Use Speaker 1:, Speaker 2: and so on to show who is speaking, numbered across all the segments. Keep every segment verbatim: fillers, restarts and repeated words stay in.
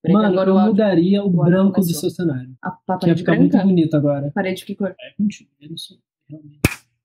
Speaker 1: Peraí,
Speaker 2: Mano,
Speaker 1: agora
Speaker 2: eu
Speaker 1: o áudio-
Speaker 2: mudaria o
Speaker 1: o áudio
Speaker 2: branco do
Speaker 1: começou.
Speaker 2: seu cenário.
Speaker 1: A
Speaker 2: Que ia
Speaker 1: parede
Speaker 2: ficar muito
Speaker 1: branca?
Speaker 2: bonito agora.
Speaker 1: Parede de que cor?
Speaker 2: É, mentira, eu não sou realmente.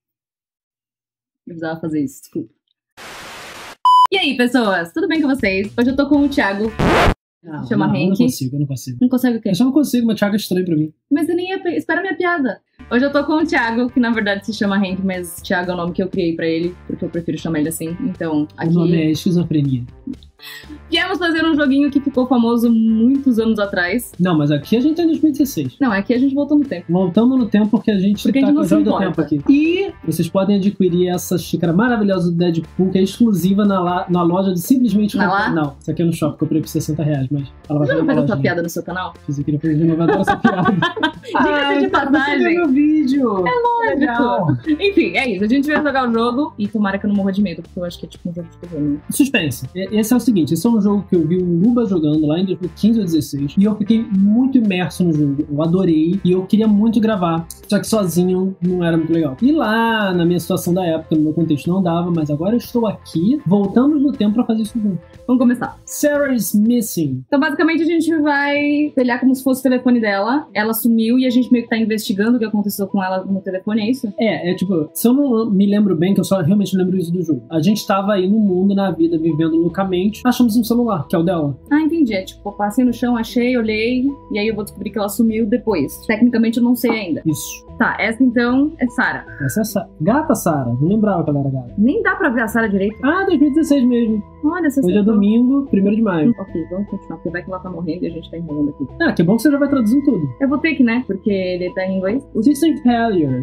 Speaker 1: Eu precisava fazer isso, desculpa. E aí, pessoas? Tudo bem com vocês? Hoje eu tô com o Thiago.
Speaker 2: Não,
Speaker 1: Chama
Speaker 2: não, eu não
Speaker 1: Henk.
Speaker 2: consigo, eu não consigo.
Speaker 1: Não consegue o quê?
Speaker 2: Eu só não consigo, mas Thiago é estranho pra mim.
Speaker 1: Mas você nem ia... pe- Espera minha piada. Hoje eu tô com o Thiago, que na verdade se chama Henk, mas Thiago é o nome que eu criei pra ele, porque eu prefiro chamar ele assim. Então, aqui...
Speaker 2: O nome é esquizofrenia.
Speaker 1: Viemos fazer um joguinho que ficou famoso muitos anos atrás.
Speaker 2: Não, mas aqui a gente tá em dois mil e dezesseis.
Speaker 1: Não, aqui a gente voltou no tempo.
Speaker 2: Voltando no tempo porque a gente
Speaker 1: Porque a
Speaker 2: tá
Speaker 1: gente
Speaker 2: com
Speaker 1: não
Speaker 2: a
Speaker 1: se
Speaker 2: joia do
Speaker 1: importa.
Speaker 2: tempo aqui. E vocês podem adquirir essa xícara maravilhosa do Deadpool, que é exclusiva na, la- na loja de simplesmente...
Speaker 1: Na
Speaker 2: comprar-
Speaker 1: lá?
Speaker 2: Não, isso aqui é no shopping, comprei por sessenta reais, mas ela vai
Speaker 1: Você já
Speaker 2: fazer
Speaker 1: não
Speaker 2: uma
Speaker 1: fez essa
Speaker 2: lojinha.
Speaker 1: piada no seu canal?
Speaker 2: Fiz aqui depois de novo, adoro essa piada.
Speaker 1: Diga-se de passagem.
Speaker 2: Você meu vídeo.
Speaker 1: É
Speaker 2: Legal.
Speaker 1: Enfim, é isso. A gente vai jogar o jogo e tomara que eu não morra de medo, porque eu acho que é tipo um jogo de terror, né?
Speaker 2: Suspense. E- Esse é o seguinte, esse é um jogo que eu vi o Luba jogando lá em dois mil e quinze ou dezesseis e eu fiquei muito imerso no jogo. Eu adorei e eu queria muito gravar, só que sozinho não era muito legal. E lá, na minha situação da época, no meu contexto não dava, mas agora eu estou aqui, voltamos no tempo pra fazer isso junto.
Speaker 1: Vamos começar.
Speaker 2: Sarah is missing.
Speaker 1: Então, basicamente, a gente vai olhar como se fosse o telefone dela. Ela sumiu e a gente meio que tá investigando o que aconteceu com ela no telefone, é isso?
Speaker 2: É, é tipo, se eu não me lembro bem, que eu só realmente lembro isso do jogo. A gente tava aí no mundo, na vida, vivendo loucamente, achamos um celular, que é o dela.
Speaker 1: Ah, entendi. É tipo, passei no chão, achei, olhei, e aí eu vou descobrir que ela sumiu depois. Tecnicamente, eu não sei ainda.
Speaker 2: Isso.
Speaker 1: Tá, essa então é Sarah.
Speaker 2: Essa é a Sa- Gata Sarah, não lembrava que ela era gata.
Speaker 1: Nem dá pra ver a Sarah direito.
Speaker 2: Ah, dois mil e dezesseis mesmo.
Speaker 1: Olha, você
Speaker 2: Hoje é
Speaker 1: acertou.
Speaker 2: domingo, primeiro de maio.
Speaker 1: Ok, vamos continuar, porque vai que ela tá morrendo e a gente tá enrolando aqui.
Speaker 2: Ah, que bom que você já vai traduzindo tudo.
Speaker 1: Eu vou ter que, né? Porque ele tá em inglês.
Speaker 2: System failure.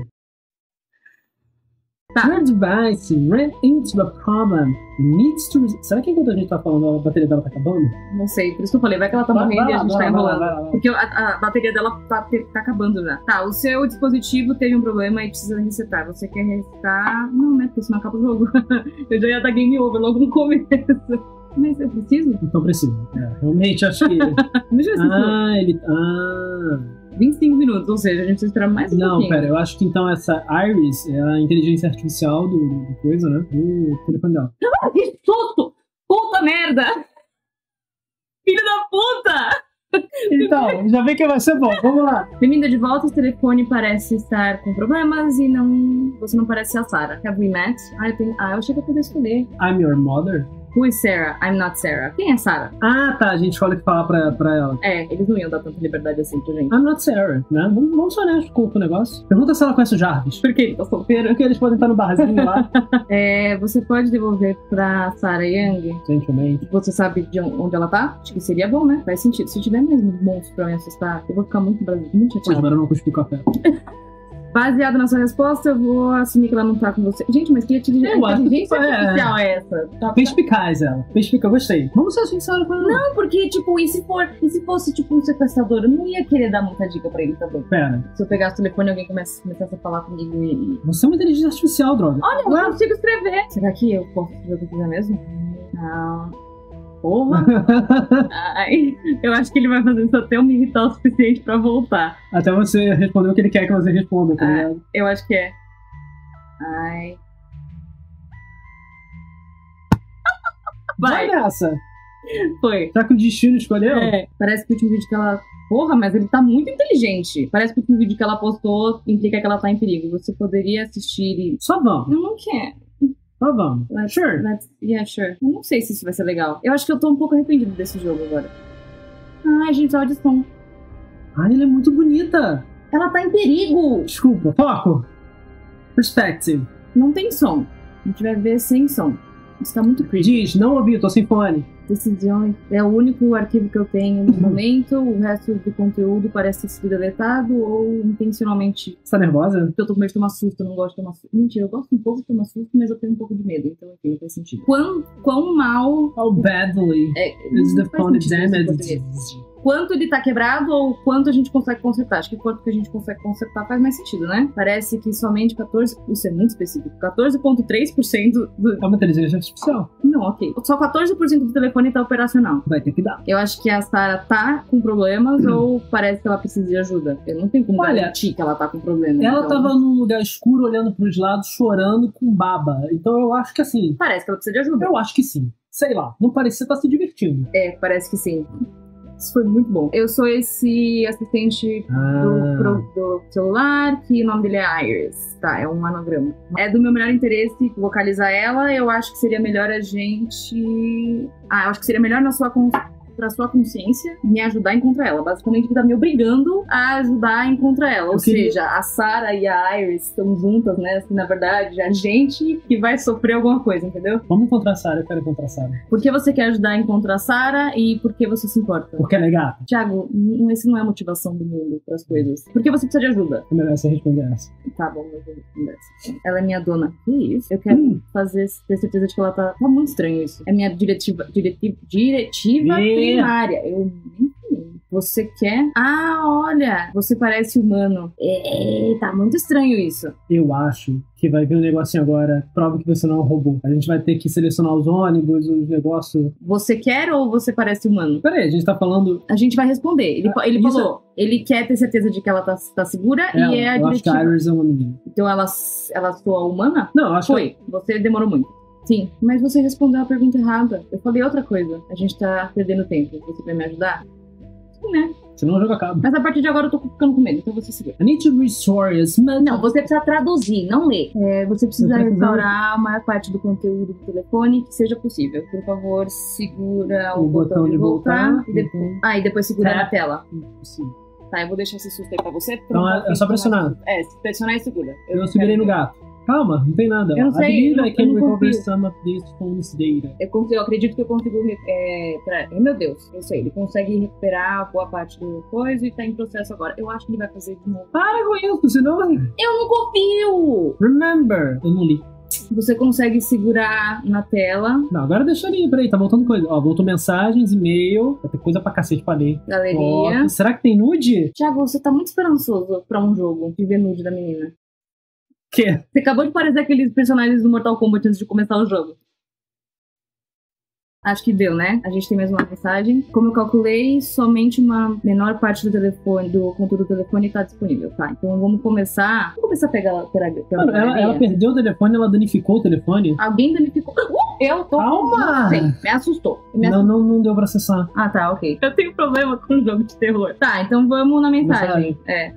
Speaker 1: Tá.
Speaker 2: Your device ran into a problem. Needs to... Será que enquanto a gente tá falando a bateria dela tá acabando?
Speaker 1: Não sei, por isso que eu falei, vai que ela tá
Speaker 2: Vai-
Speaker 1: morrendo
Speaker 2: vai
Speaker 1: e a
Speaker 2: lá,
Speaker 1: gente
Speaker 2: vai
Speaker 1: tá
Speaker 2: lá,
Speaker 1: enrolando.
Speaker 2: vai lá, vai lá.
Speaker 1: Porque a, a bateria dela tá, tá acabando já. Tá, o seu dispositivo teve um problema e precisa resetar. Você quer resetar? Não, né? Porque senão acaba o jogo. Eu já ia dar game over logo no começo. Mas eu preciso?
Speaker 2: Então precisa. É, realmente, acho que...
Speaker 1: Deixa eu ver se
Speaker 2: ah, ele... Ah...
Speaker 1: vinte e cinco minutos, ou seja, a gente precisa esperar mais um
Speaker 2: Não,
Speaker 1: pouquinho.
Speaker 2: pera, eu acho que então essa Iris é a inteligência artificial do, do coisa, né? Do telefone dela.
Speaker 1: Ah, que susto! Puta merda! Filho da puta!
Speaker 2: Então, já vê que vai ser bom. Vamos lá.
Speaker 1: Bem-vinda de volta, o telefone parece estar com problemas e não... Você não parece ser a Sarah. Have we met? Ah, eu, tenho... ah, eu achei que eu podia escolher.
Speaker 2: I'm your mother?
Speaker 1: Who is Sarah? I'm not Sarah. Quem é Sarah?
Speaker 2: Ah, tá. A gente escolhe o que falar pra, pra ela.
Speaker 1: É, eles não iam dar tanta liberdade assim pra gente.
Speaker 2: I'm not Sarah, né? Vamos, vamos ser honestos com o negócio. Pergunta se ela conhece o Jarvis.
Speaker 1: Por que ele tá solteiro?
Speaker 2: Porque eles podem estar no barzinho lá.
Speaker 1: É, você pode devolver pra Sarah Young?
Speaker 2: Gentilmente.
Speaker 1: Você sabe de onde ela tá? Acho que seria bom, né? Faz sentido. Se tiver mesmo monstro pra me assustar, eu vou ficar muito, brasi- muito
Speaker 2: Vocês
Speaker 1: chateada.
Speaker 2: mandaram não cuspir café.
Speaker 1: Baseado na sua resposta, eu vou assumir que ela não tá com você. Gente, mas que inteligência,
Speaker 2: Eu acho que
Speaker 1: inteligência
Speaker 2: é.
Speaker 1: artificial é essa? Tá-
Speaker 2: Perspicaz ela. Perspicaz, gostei. Vamos ser sinceros com ela.
Speaker 1: Não, porque, tipo, e se, for, e se fosse, tipo, um sequestrador? Eu não ia querer dar muita dica pra ele também.
Speaker 2: Pera.
Speaker 1: Se eu pegasse o telefone e alguém começasse, começasse a falar comigo e...
Speaker 2: Você é uma inteligência artificial, droga.
Speaker 1: Olha, eu
Speaker 2: Ué?
Speaker 1: consigo escrever. Será que eu posso escrever o que eu quiser mesmo? Não. Porra. Ai, eu acho que ele vai fazer isso até eu me irritar o suficiente pra voltar.
Speaker 2: Até você responder o que ele quer que você responda, tá
Speaker 1: Ah.
Speaker 2: ligado?
Speaker 1: Eu acho que é. Ai.
Speaker 2: Vai
Speaker 1: Vai,
Speaker 2: nessa.
Speaker 1: foi.
Speaker 2: Será que o destino escolheu?
Speaker 1: É, parece que o último vídeo que ela... Porra, mas ele tá muito inteligente. Parece que o último vídeo que ela postou implica que ela tá em perigo. Você poderia assistir e...
Speaker 2: Só vamos.
Speaker 1: Eu não quero.
Speaker 2: Só vamos.
Speaker 1: Let's,
Speaker 2: Sure.
Speaker 1: let's, yeah, sure. Eu não sei se isso vai ser legal. Eu acho que eu tô um pouco arrependido desse jogo agora. Ai, gente, olha de som.
Speaker 2: Ai, ela é muito bonita.
Speaker 1: Ela tá em perigo.
Speaker 2: Desculpa, foco. Perspective.
Speaker 1: Não tem som. A gente vai ver sem som. Isso tá muito creepy.
Speaker 2: Diz, não ouvi, tô sem fone.
Speaker 1: Decisões. É o único arquivo que eu tenho no momento. O resto do conteúdo parece ter sido deletado ou intencionalmente.
Speaker 2: Você tá nervosa?
Speaker 1: Porque eu tô com medo de tomar susto, eu não gosto de tomar susto. Mentira, eu gosto um pouco de tomar susto, mas eu tenho um pouco de medo. Então, enfim, não faz sentido. Quão, quão mal.
Speaker 2: How badly
Speaker 1: É,
Speaker 2: is
Speaker 1: não
Speaker 2: the
Speaker 1: faz
Speaker 2: phone
Speaker 1: sentido isso em
Speaker 2: damaged?
Speaker 1: português. Quanto ele tá quebrado ou quanto a gente consegue consertar? Acho que quanto que a gente consegue consertar faz mais sentido, né? Parece que somente quatorze... Isso é muito específico. quatorze vírgula três por cento do...
Speaker 2: É uma inteligência artificial.
Speaker 1: Não, ok. Só quatorze por cento do telefone tá operacional.
Speaker 2: Vai ter que dar.
Speaker 1: Eu acho que a Sarah tá com problemas ou parece que ela precisa de ajuda. Eu não tenho como
Speaker 2: Olha,
Speaker 1: garantir que ela tá com problema.
Speaker 2: Ela
Speaker 1: então...
Speaker 2: tava num lugar escuro, olhando pros lados, chorando com baba. Então eu acho que assim...
Speaker 1: Parece que ela precisa de ajuda.
Speaker 2: Eu acho que sim. Sei lá. Não parecia estar se divertindo.
Speaker 1: É, parece que sim. Isso foi muito bom. Eu sou esse assistente
Speaker 2: Ah.
Speaker 1: do, pro- do celular, que o nome dele é Iris. Tá, é um anagrama. É do meu melhor interesse localizar ela. Eu acho que seria melhor a gente... Ah, eu acho que seria melhor na sua... Con... pra sua consciência, me ajudar a encontrar ela. Basicamente, tá me obrigando a ajudar a encontrar ela. Ou
Speaker 2: Eu queria-
Speaker 1: seja, a Sarah e a Iris estão juntas, né? Assim, na verdade, a gente que vai sofrer alguma coisa, entendeu?
Speaker 2: Vamos encontrar a Sarah, eu quero encontrar a Sarah.
Speaker 1: Por que você quer ajudar a encontrar a Sarah e por que você se importa?
Speaker 2: Porque ela é gata.
Speaker 1: Tiago, n- esse não é a motivação do mundo pras coisas. Por que você precisa de ajuda?
Speaker 2: É melhor você responder essa.
Speaker 1: Tá bom, eu vou responder essa. Ela é minha dona. Que isso? Eu quero
Speaker 2: Hum.
Speaker 1: fazer, ter certeza de que ela tá... Tá muito estranho isso. É minha diretiva, diretiva, diretiva
Speaker 2: É.
Speaker 1: primária. Eu nem sei. Você quer? Ah, olha! Você parece humano. É, tá muito estranho isso.
Speaker 2: Eu acho que vai vir um negocinho agora, prova que você não é um robô. A gente vai ter que selecionar os ônibus, os negócios.
Speaker 1: Você quer ou você parece humano?
Speaker 2: Peraí, a gente tá falando...
Speaker 1: A gente vai responder. Ele,
Speaker 2: Ah,
Speaker 1: ele
Speaker 2: isso
Speaker 1: falou, ele quer ter certeza de que ela tá, tá segura
Speaker 2: Ela,
Speaker 1: e é a
Speaker 2: eu acho que a
Speaker 1: diretiva.
Speaker 2: Iris é uma menina.
Speaker 1: Então ela, ela soa humana?
Speaker 2: Não, eu acho que...
Speaker 1: Foi. Você demorou muito. Sim, mas você respondeu a pergunta errada. Eu falei outra coisa. A gente tá perdendo tempo. Você vai me ajudar? Sim, né?
Speaker 2: Senão o jogo acaba.
Speaker 1: Mas a partir de agora eu tô ficando com medo, então você segura.
Speaker 2: I need to restore as mental...
Speaker 1: Não, você precisa traduzir, não ler. É, você precisa
Speaker 2: Eu preciso-
Speaker 1: restaurar a maior parte do conteúdo do telefone que seja possível. Por favor, segura o,
Speaker 2: O botão de voltar.
Speaker 1: e depois...
Speaker 2: Então,
Speaker 1: Ah, e depois segura
Speaker 2: É.
Speaker 1: na tela.
Speaker 2: sim.
Speaker 1: Tá, eu vou deixar esse susto aí pra você. porque
Speaker 2: Então,
Speaker 1: eu não
Speaker 2: é-
Speaker 1: tô
Speaker 2: é só
Speaker 1: afim de
Speaker 2: pressionar.
Speaker 1: tomar susto. É, se pressionar e segura.
Speaker 2: Eu
Speaker 1: não
Speaker 2: segurei
Speaker 1: quero
Speaker 2: no
Speaker 1: ver.
Speaker 2: gato. Calma, não tem nada.
Speaker 1: Eu não
Speaker 2: I
Speaker 1: sei,
Speaker 2: believe
Speaker 1: eu não-
Speaker 2: I
Speaker 1: eu
Speaker 2: can
Speaker 1: não
Speaker 2: recover
Speaker 1: confio.
Speaker 2: some of this phone's data.
Speaker 1: Eu, consigo, eu acredito que eu consigo. É, pra... Ai, meu Deus, eu sei. Ele consegue recuperar boa parte do coisa e tá em processo agora. Eu acho que ele vai fazer de novo.
Speaker 2: Para com isso, senão...
Speaker 1: Eu não confio!
Speaker 2: Remember! Eu não li.
Speaker 1: Você consegue segurar na tela,
Speaker 2: Não, agora deixa ali, peraí, tá voltando coisa. Ó, voltou mensagens, e-mail, vai ter coisa pra cacete pra ler.
Speaker 1: galeria.
Speaker 2: Foto. Será que tem nude?
Speaker 1: Thiago, você tá muito esperançoso pra um jogo de ver nude da menina.
Speaker 2: Que?
Speaker 1: Você acabou de parecer aqueles personagens do Mortal Kombat antes de começar o jogo. Acho que deu, né? A gente tem mais uma mensagem. Como eu calculei, somente uma menor parte do telefone, do conteúdo do telefone está disponível, tá? Então vamos começar. Vamos começar a pegar pela, pela
Speaker 2: Mano, ela,
Speaker 1: galeria.
Speaker 2: ela perdeu o telefone, ela danificou o telefone.
Speaker 1: Alguém danificou. Uh, eu tô.
Speaker 2: Calma!
Speaker 1: Não sei, me assustou. Me
Speaker 2: Não, não, não deu pra acessar.
Speaker 1: Ah, tá, ok. Eu tenho problema com jogo de terror. Tá, então vamos na mensagem. É.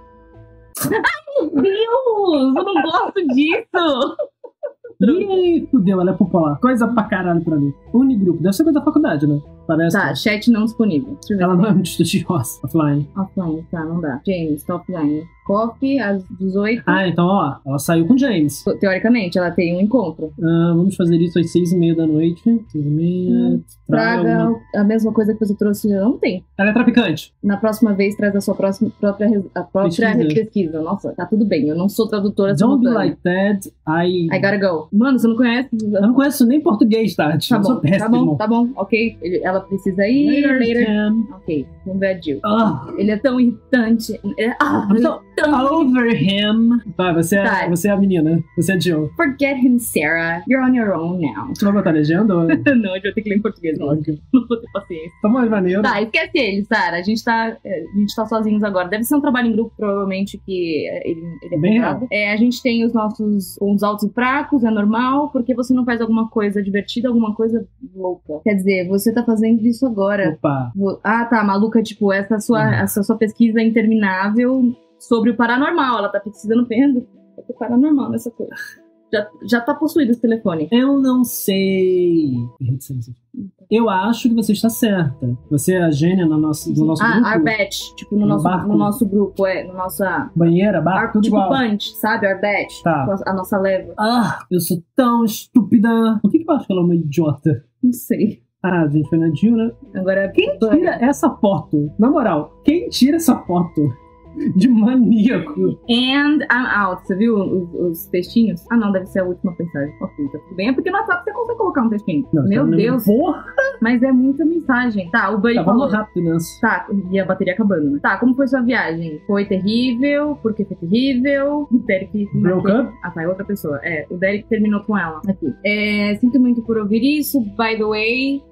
Speaker 1: Ai, meu Deus! Eu não gosto disso!
Speaker 2: Ih, fudeu, ela é popular. Coisa pra caralho pra mim. Unigrupo, deve ser coisa da faculdade, né? Parece.
Speaker 1: Tá, chat não disponível. Deixa eu ver
Speaker 2: Ela
Speaker 1: se
Speaker 2: não é muito estudiosa. Offline.
Speaker 1: offline, tá, não dá. James, tá offline. Coffee, às dezoito.
Speaker 2: Ah, então, ó, ela saiu com o James.
Speaker 1: Teoricamente, ela tem um encontro.
Speaker 2: Ah, vamos fazer isso às seis e meia da noite. Seis e meia.
Speaker 1: Hum,
Speaker 2: Traga
Speaker 1: Traga
Speaker 2: alguma-
Speaker 1: a mesma coisa que você trouxe ontem.
Speaker 2: Ela é traficante.
Speaker 1: Na próxima vez, traz a sua próxima, própria, res- a própria
Speaker 2: Pesquisa.
Speaker 1: pesquisa. Nossa, tá tudo bem. Eu não sou tradutora
Speaker 2: Don't be
Speaker 1: simultânea.
Speaker 2: like that. I...
Speaker 1: I gotta go. Mano, você não conhece?
Speaker 2: Eu não conheço nem português, Tati.
Speaker 1: Tá
Speaker 2: Eu sou
Speaker 1: bom, tá
Speaker 2: péssimo.
Speaker 1: bom, tá bom, ok. Ele- ela precisa ir.
Speaker 2: Later,
Speaker 1: Later.
Speaker 2: Sam.
Speaker 1: Ok, vamos ver a Jill.
Speaker 2: Ah,
Speaker 1: Ele é tão irritante. É- Ah,
Speaker 2: I'm
Speaker 1: ele é
Speaker 2: so
Speaker 1: tão...
Speaker 2: over him. Vai, você é,
Speaker 1: Tá.
Speaker 2: você é a menina. Você é a Jill.
Speaker 1: Forget him, Sarah. You're on your own now.
Speaker 2: Você vai botar legenda? ou-
Speaker 1: Não, eu vou ter que ler em português. Não,
Speaker 2: Óbvio.
Speaker 1: não vou ter paciência.
Speaker 2: Tá mais maneiro.
Speaker 1: Tá, esquece ele, Sarah. A gente tá, é, a gente tá sozinhos agora. Deve ser um trabalho em grupo, provavelmente, que é, ele, ele é
Speaker 2: Bem
Speaker 1: focado. É, a gente tem os nossos pontos altos e fracos, é normal, porque você não faz alguma coisa divertida, alguma coisa louca. Quer dizer, você tá fazendo isso agora.
Speaker 2: Opa.
Speaker 1: Vo- Ah, tá, maluca, tipo, essa sua,
Speaker 2: Uhum.
Speaker 1: essa sua pesquisa interminável sobre o paranormal. Ela tá pesquisando vendo o paranormal nessa coisa. Já, já tá possuído esse telefone.
Speaker 2: Eu não sei. Eu acho que você está certa. Você é a gênia no nosso, no nosso
Speaker 1: ah,
Speaker 2: grupo.
Speaker 1: Arbet, tipo, no,
Speaker 2: No
Speaker 1: nosso,
Speaker 2: barco?
Speaker 1: no nosso grupo, é, no nossa...
Speaker 2: Banheira, barco,
Speaker 1: Ar,
Speaker 2: tudo
Speaker 1: tipo
Speaker 2: igual.
Speaker 1: punch, sabe? Arbet,
Speaker 2: Tá.
Speaker 1: tipo, a, a nossa leva.
Speaker 2: Ah, eu sou tão estúpida. Por que, que eu acho que ela é uma idiota?
Speaker 1: Não sei.
Speaker 2: Ah, a gente foi na Jill, né?
Speaker 1: Agora,
Speaker 2: Quem tira essa foto? Na moral, quem tira essa foto de maníaco?
Speaker 1: and I'm out. Você viu os, os textinhos? Ah, não, deve ser a última mensagem. Ok, tá tudo bem. É porque no WhatsApp você consegue colocar um textinho.
Speaker 2: Não,
Speaker 1: Meu
Speaker 2: você não
Speaker 1: Deus,
Speaker 2: lembra? Porra!
Speaker 1: mas é muita mensagem. Tá, o Buddy
Speaker 2: Tá,
Speaker 1: falou.
Speaker 2: vamos rápido nessa.
Speaker 1: Tá, e a bateria acabando, né? Tá, como foi sua viagem? Foi terrível, porque foi terrível. O Derek...
Speaker 2: Broke up?
Speaker 1: Ah, tá, é outra pessoa. É, o Derek terminou com ela. Aqui. É, sinto muito por ouvir isso. By the way,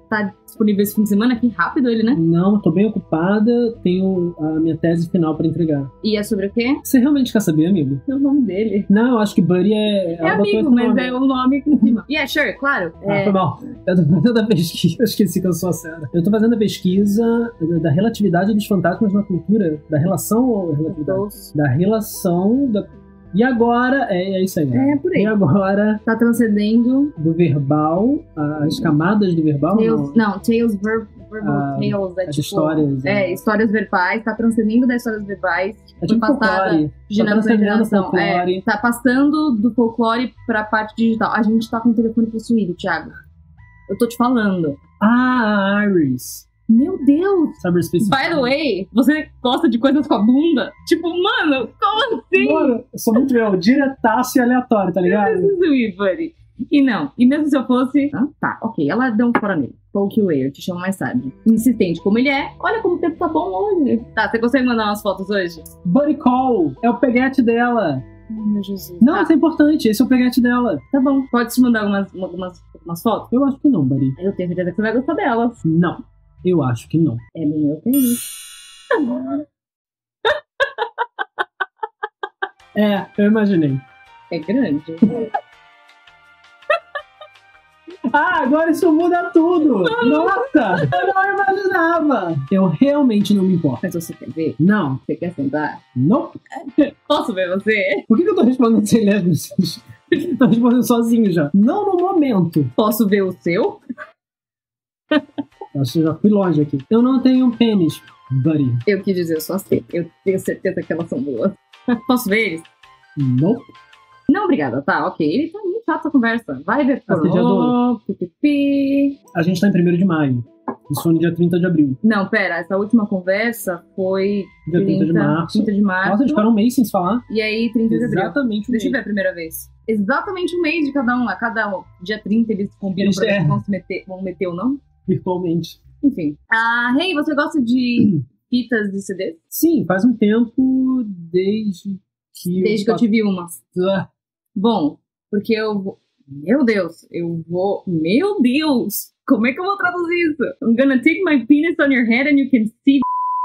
Speaker 1: tá disponível esse fim de semana? Que rápido ele, né?
Speaker 2: Não, tô bem ocupada, tenho a minha tese final pra entregar.
Speaker 1: E é sobre o quê?
Speaker 2: Você realmente quer saber, amigo?
Speaker 1: É o nome dele.
Speaker 2: Não, eu acho que Buddy é...
Speaker 1: É amigo, mas é o nome aqui em cima. Yeah, sure, claro.
Speaker 2: Ah,
Speaker 1: é...
Speaker 2: foi mal. Eu tô fazendo a pesquisa, eu esqueci que eu sou a Sarah. Eu tô fazendo a pesquisa da relatividade dos fantasmas na cultura. Da relação ou relatividade?
Speaker 1: Dos-
Speaker 2: Da relação da... E agora, é, é isso aí. né?
Speaker 1: É, por aí.
Speaker 2: E agora,
Speaker 1: Tá transcendendo
Speaker 2: do verbal, as camadas do verbal,
Speaker 1: Tales,
Speaker 2: não,
Speaker 1: não, Tales ver, verbal
Speaker 2: Ah,
Speaker 1: Tales, é
Speaker 2: as
Speaker 1: tipo...
Speaker 2: histórias.
Speaker 1: É, histórias verbais, tá transcendendo das histórias verbais,
Speaker 2: É tipo
Speaker 1: foi passada
Speaker 2: folclore.
Speaker 1: de geração em
Speaker 2: transcendendo o
Speaker 1: geração.
Speaker 2: folclore.
Speaker 1: É, tá passando do folclore pra parte digital. A gente tá com o telefone possuído, Thiago. Eu tô te falando.
Speaker 2: Ah, a Iris.
Speaker 1: Meu Deus!
Speaker 2: Cyberspace.
Speaker 1: By the way, você gosta de coisas com a bunda? Tipo, mano, como assim?
Speaker 2: Mano, eu sou muito eu, diretaço e aleatório, tá ligado?
Speaker 1: Preciso ir, buddy. E não, e mesmo se eu fosse... Ah, tá, ok, ela deu um fora nele. Poke away, eu te chamo mais tarde. Insistente como ele é, olha como o tempo tá bom hoje. Tá, você consegue mandar umas fotos hoje?
Speaker 2: Buddy Call, é o peguete dela.
Speaker 1: Ai, meu Jesus.
Speaker 2: Não,
Speaker 1: tá,
Speaker 2: isso é importante, esse é o peguete dela.
Speaker 1: tá bom. Pode te mandar algumas, algumas, algumas fotos?
Speaker 2: Eu acho que não, Buddy.
Speaker 1: Eu tenho certeza que você vai gostar delas.
Speaker 2: Não, eu acho que não.
Speaker 1: É do meu pênis.
Speaker 2: É, eu imaginei.
Speaker 1: É grande.
Speaker 2: Ah, agora isso muda tudo! Nossa! Eu não imaginava! Eu realmente não me importo.
Speaker 1: Mas você quer ver?
Speaker 2: Não.
Speaker 1: Você quer sentar?
Speaker 2: Não.
Speaker 1: Posso ver você?
Speaker 2: Por que que eu tô respondendo sem ler as mensagens? Tô respondendo sozinho já. Não no momento.
Speaker 1: Posso ver o seu?
Speaker 2: Acho que eu já fui longe aqui. Eu não tenho um pênis, buddy.
Speaker 1: Eu quis dizer só sei. Eu tenho certeza que elas são boas. Posso ver eles?
Speaker 2: Não.
Speaker 1: Não, obrigada, tá, ok. Ele tá muito chato essa conversa. Vai ver
Speaker 2: Assediador.
Speaker 1: pornô, pipipi.
Speaker 2: A gente tá em primeiro de maio. Isso foi no dia trinta de abril.
Speaker 1: Não, pera, essa última conversa foi
Speaker 2: Dia trinta de março.
Speaker 1: trinta de março.
Speaker 2: Nossa, a gente parou um mês sem se falar.
Speaker 1: E aí, trinta de abril.
Speaker 2: Exatamente um
Speaker 1: Deixa eu ver
Speaker 2: mês.
Speaker 1: a primeira vez. Exatamente um mês de cada um. A cada um. Dia trinta eles combinam
Speaker 2: Eles-
Speaker 1: pra ver
Speaker 2: é.
Speaker 1: se vão se meter, vão meter ou não.
Speaker 2: Virtualmente.
Speaker 1: Enfim. Ah, hey, você gosta de fitas de C D?
Speaker 2: Sim, faz um tempo desde que...
Speaker 1: Desde que eu tive uma.
Speaker 2: Ah,
Speaker 1: Bom, porque eu vou... Meu Deus, eu vou... Meu Deus! Como é que eu vou traduzir isso? I'm gonna take my penis on your head and you can see...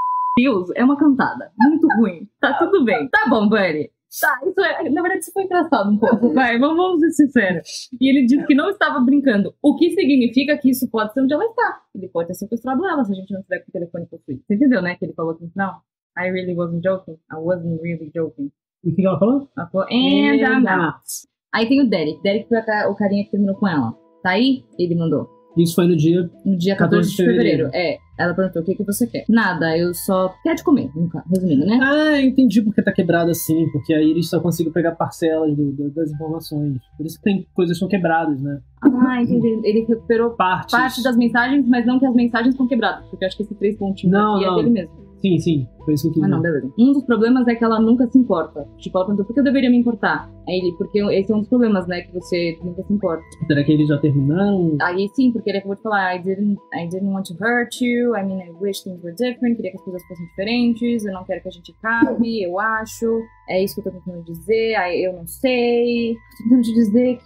Speaker 1: Deus, é uma cantada. Muito ruim. Tá tudo bem. Tá bom, buddy. Tá, isso é... Na verdade, isso foi engraçado um pouco. Vai, vamos, vamos ser sinceros. E ele disse que não estava brincando. O que significa que isso pode ser onde ela está. Ele pode ter sequestrado ela se a gente não tiver com o telefone possuído. Você entendeu, né? Que ele falou aqui no final. I really wasn't joking. I wasn't really joking.
Speaker 2: E o que que ela falou?
Speaker 1: Ela falou, and I'm out. Aí tem o Derek. Derek foi a ca- o carinha que terminou com ela. Tá aí? Ele mandou.
Speaker 2: Isso foi no dia...
Speaker 1: No dia catorze de fevereiro. É. Ela perguntou, o que, que você quer? Nada, eu só quero te comer, no caso, resumindo, né?
Speaker 2: Ah, entendi porque tá quebrado assim. Porque a Iris só consigo pegar parcelas do- do- das informações. Por isso que tem coisas que são quebradas, né?
Speaker 1: Ah, entendi. Ele recuperou
Speaker 2: Partes.
Speaker 1: parte das mensagens, mas não que as mensagens estão quebradas. Porque eu acho que esse três pontinhos
Speaker 2: Não,
Speaker 1: aqui
Speaker 2: não.
Speaker 1: é dele mesmo.
Speaker 2: Sim, sim. Foi isso que eu quis
Speaker 1: Ah, não,
Speaker 2: dizer.
Speaker 1: beleza. Um dos problemas é que ela nunca se importa. Tipo, ela perguntou, por que eu deveria me importar? Aí ele, porque esse é um dos problemas, né? Que você nunca se importa.
Speaker 2: Será que eles já terminaram?
Speaker 1: Aí sim, porque ele acabou de falar, I didn't, I didn't want to hurt you, I mean, I wish things were different, queria que as coisas fossem diferentes, eu não quero que a gente acabe, eu acho, é isso que eu tô tentando dizer, aí eu não sei, tô tentando te dizer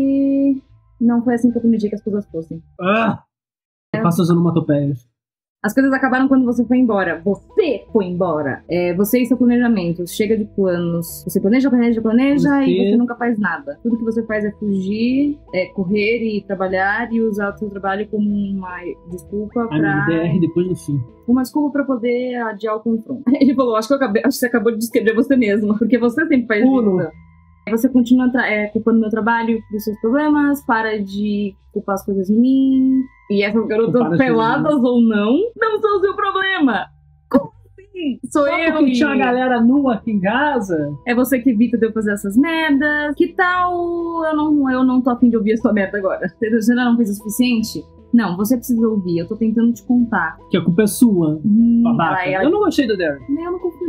Speaker 1: que não foi assim que eu prometi que as coisas fossem.
Speaker 2: Ah! Eu faço as onomatopeias.
Speaker 1: As coisas acabaram quando você foi embora. Você foi embora. É, você e seu planejamento. Chega de planos. Você planeja, planeja, planeja
Speaker 2: Você-
Speaker 1: e você nunca faz nada. Tudo que você faz é fugir, é correr e trabalhar e usar o seu trabalho como uma desculpa
Speaker 2: Ai,
Speaker 1: pra...
Speaker 2: meu D R depois do fim.
Speaker 1: Uma desculpa pra poder adiar o confronto. Ele falou, acho que, eu acabei, acho que você acabou de descrever você mesmo. Porque você sempre faz
Speaker 2: Uno.
Speaker 1: isso. Você continua tra- é, culpando meu trabalho dos seus problemas, para de culpar as coisas em mim. E essas
Speaker 2: Culpar
Speaker 1: garotas
Speaker 2: as coisas
Speaker 1: peladas ou não, não são o seu problema. Como assim? Sou
Speaker 2: Só
Speaker 1: eu
Speaker 2: porque
Speaker 1: e...
Speaker 2: tinha uma galera nua aqui em casa?
Speaker 1: É você que evita de eu fazer essas merdas. Que tal eu não, eu não tô afim de ouvir a sua merda agora? Você ainda não fez o suficiente? Não, você precisa ouvir. Eu tô tentando te contar.
Speaker 2: Que a culpa é sua,
Speaker 1: Hum,
Speaker 2: babaca.
Speaker 1: ela- ela-
Speaker 2: Eu não gostei do Derek.
Speaker 1: Eu não confio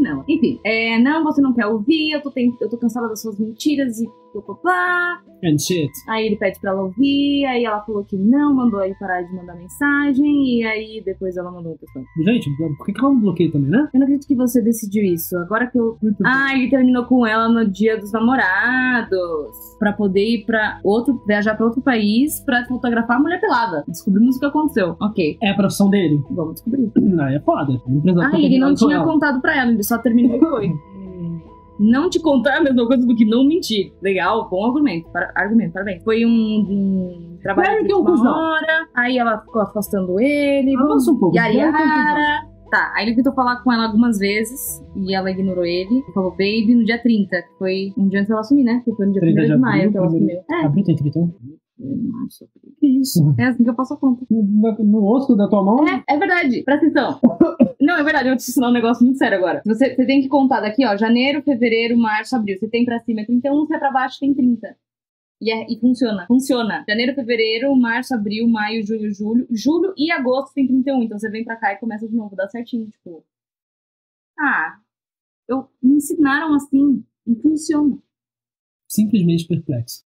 Speaker 1: nela. Enfim, é, não, você não quer ouvir, eu tô, tent... eu tô cansada das suas mentiras e blá.
Speaker 2: And shit.
Speaker 1: Aí ele pede pra ela ouvir, aí ela falou que não, mandou ele parar de mandar mensagem, e aí depois ela mandou uma questão.
Speaker 2: Gente, por que que ela não bloqueia também, né?
Speaker 1: Eu não acredito que você decidiu isso. Agora que eu...
Speaker 2: Muito
Speaker 1: Ah, ele terminou com ela no dia dos namorados. Pra poder ir pra outro... Viajar pra outro país pra fotografar a mulher pelada. Descobrimos o que aconteceu. Ok.
Speaker 2: É a profissão dele?
Speaker 1: Vamos descobrir.
Speaker 2: Não, é foda. Não precisa
Speaker 1: Ah, ele não tinha contado pra ela. Ele só terminou e foi. Não te contar é a mesma coisa do que não mentir. Legal, bom argumento. Para, argumento, parabéns. Foi um, um trabalho
Speaker 2: Claro
Speaker 1: de
Speaker 2: que é um
Speaker 1: última
Speaker 2: cuzão.
Speaker 1: hora. Aí ela ficou afastando ele.
Speaker 2: Avança um pouco.
Speaker 1: Yara,
Speaker 2: Claro que é um
Speaker 1: yara. Tá, aí ele tentou falar com ela algumas vezes e ela ignorou ele. Ele falou baby no dia trinta, que foi um dia antes dela assumir, né? Que foi no dia
Speaker 2: trinta
Speaker 1: primeiro de maio que ela
Speaker 2: primeiro-
Speaker 1: assumiu. É,
Speaker 2: Abril tem trinta e um?
Speaker 1: março.
Speaker 2: Que isso?
Speaker 1: É assim que eu faço a conta.
Speaker 2: No, no osso da tua mão?
Speaker 1: É, é verdade. Presta atenção. Não, é verdade, eu vou te ensinar um negócio muito sério agora. Você, você tem que contar daqui, ó, janeiro, fevereiro, março, abril. Você tem pra cima é trinta e um, você é pra baixo tem trinta. E, é, e funciona, funciona. Janeiro, fevereiro, março, abril, maio, junho, julho. Julho e agosto tem trinta e um. Então você vem pra cá e começa de novo, dá certinho, tipo. Ah, eu, me ensinaram assim e funciona.
Speaker 2: Simplesmente perplexo.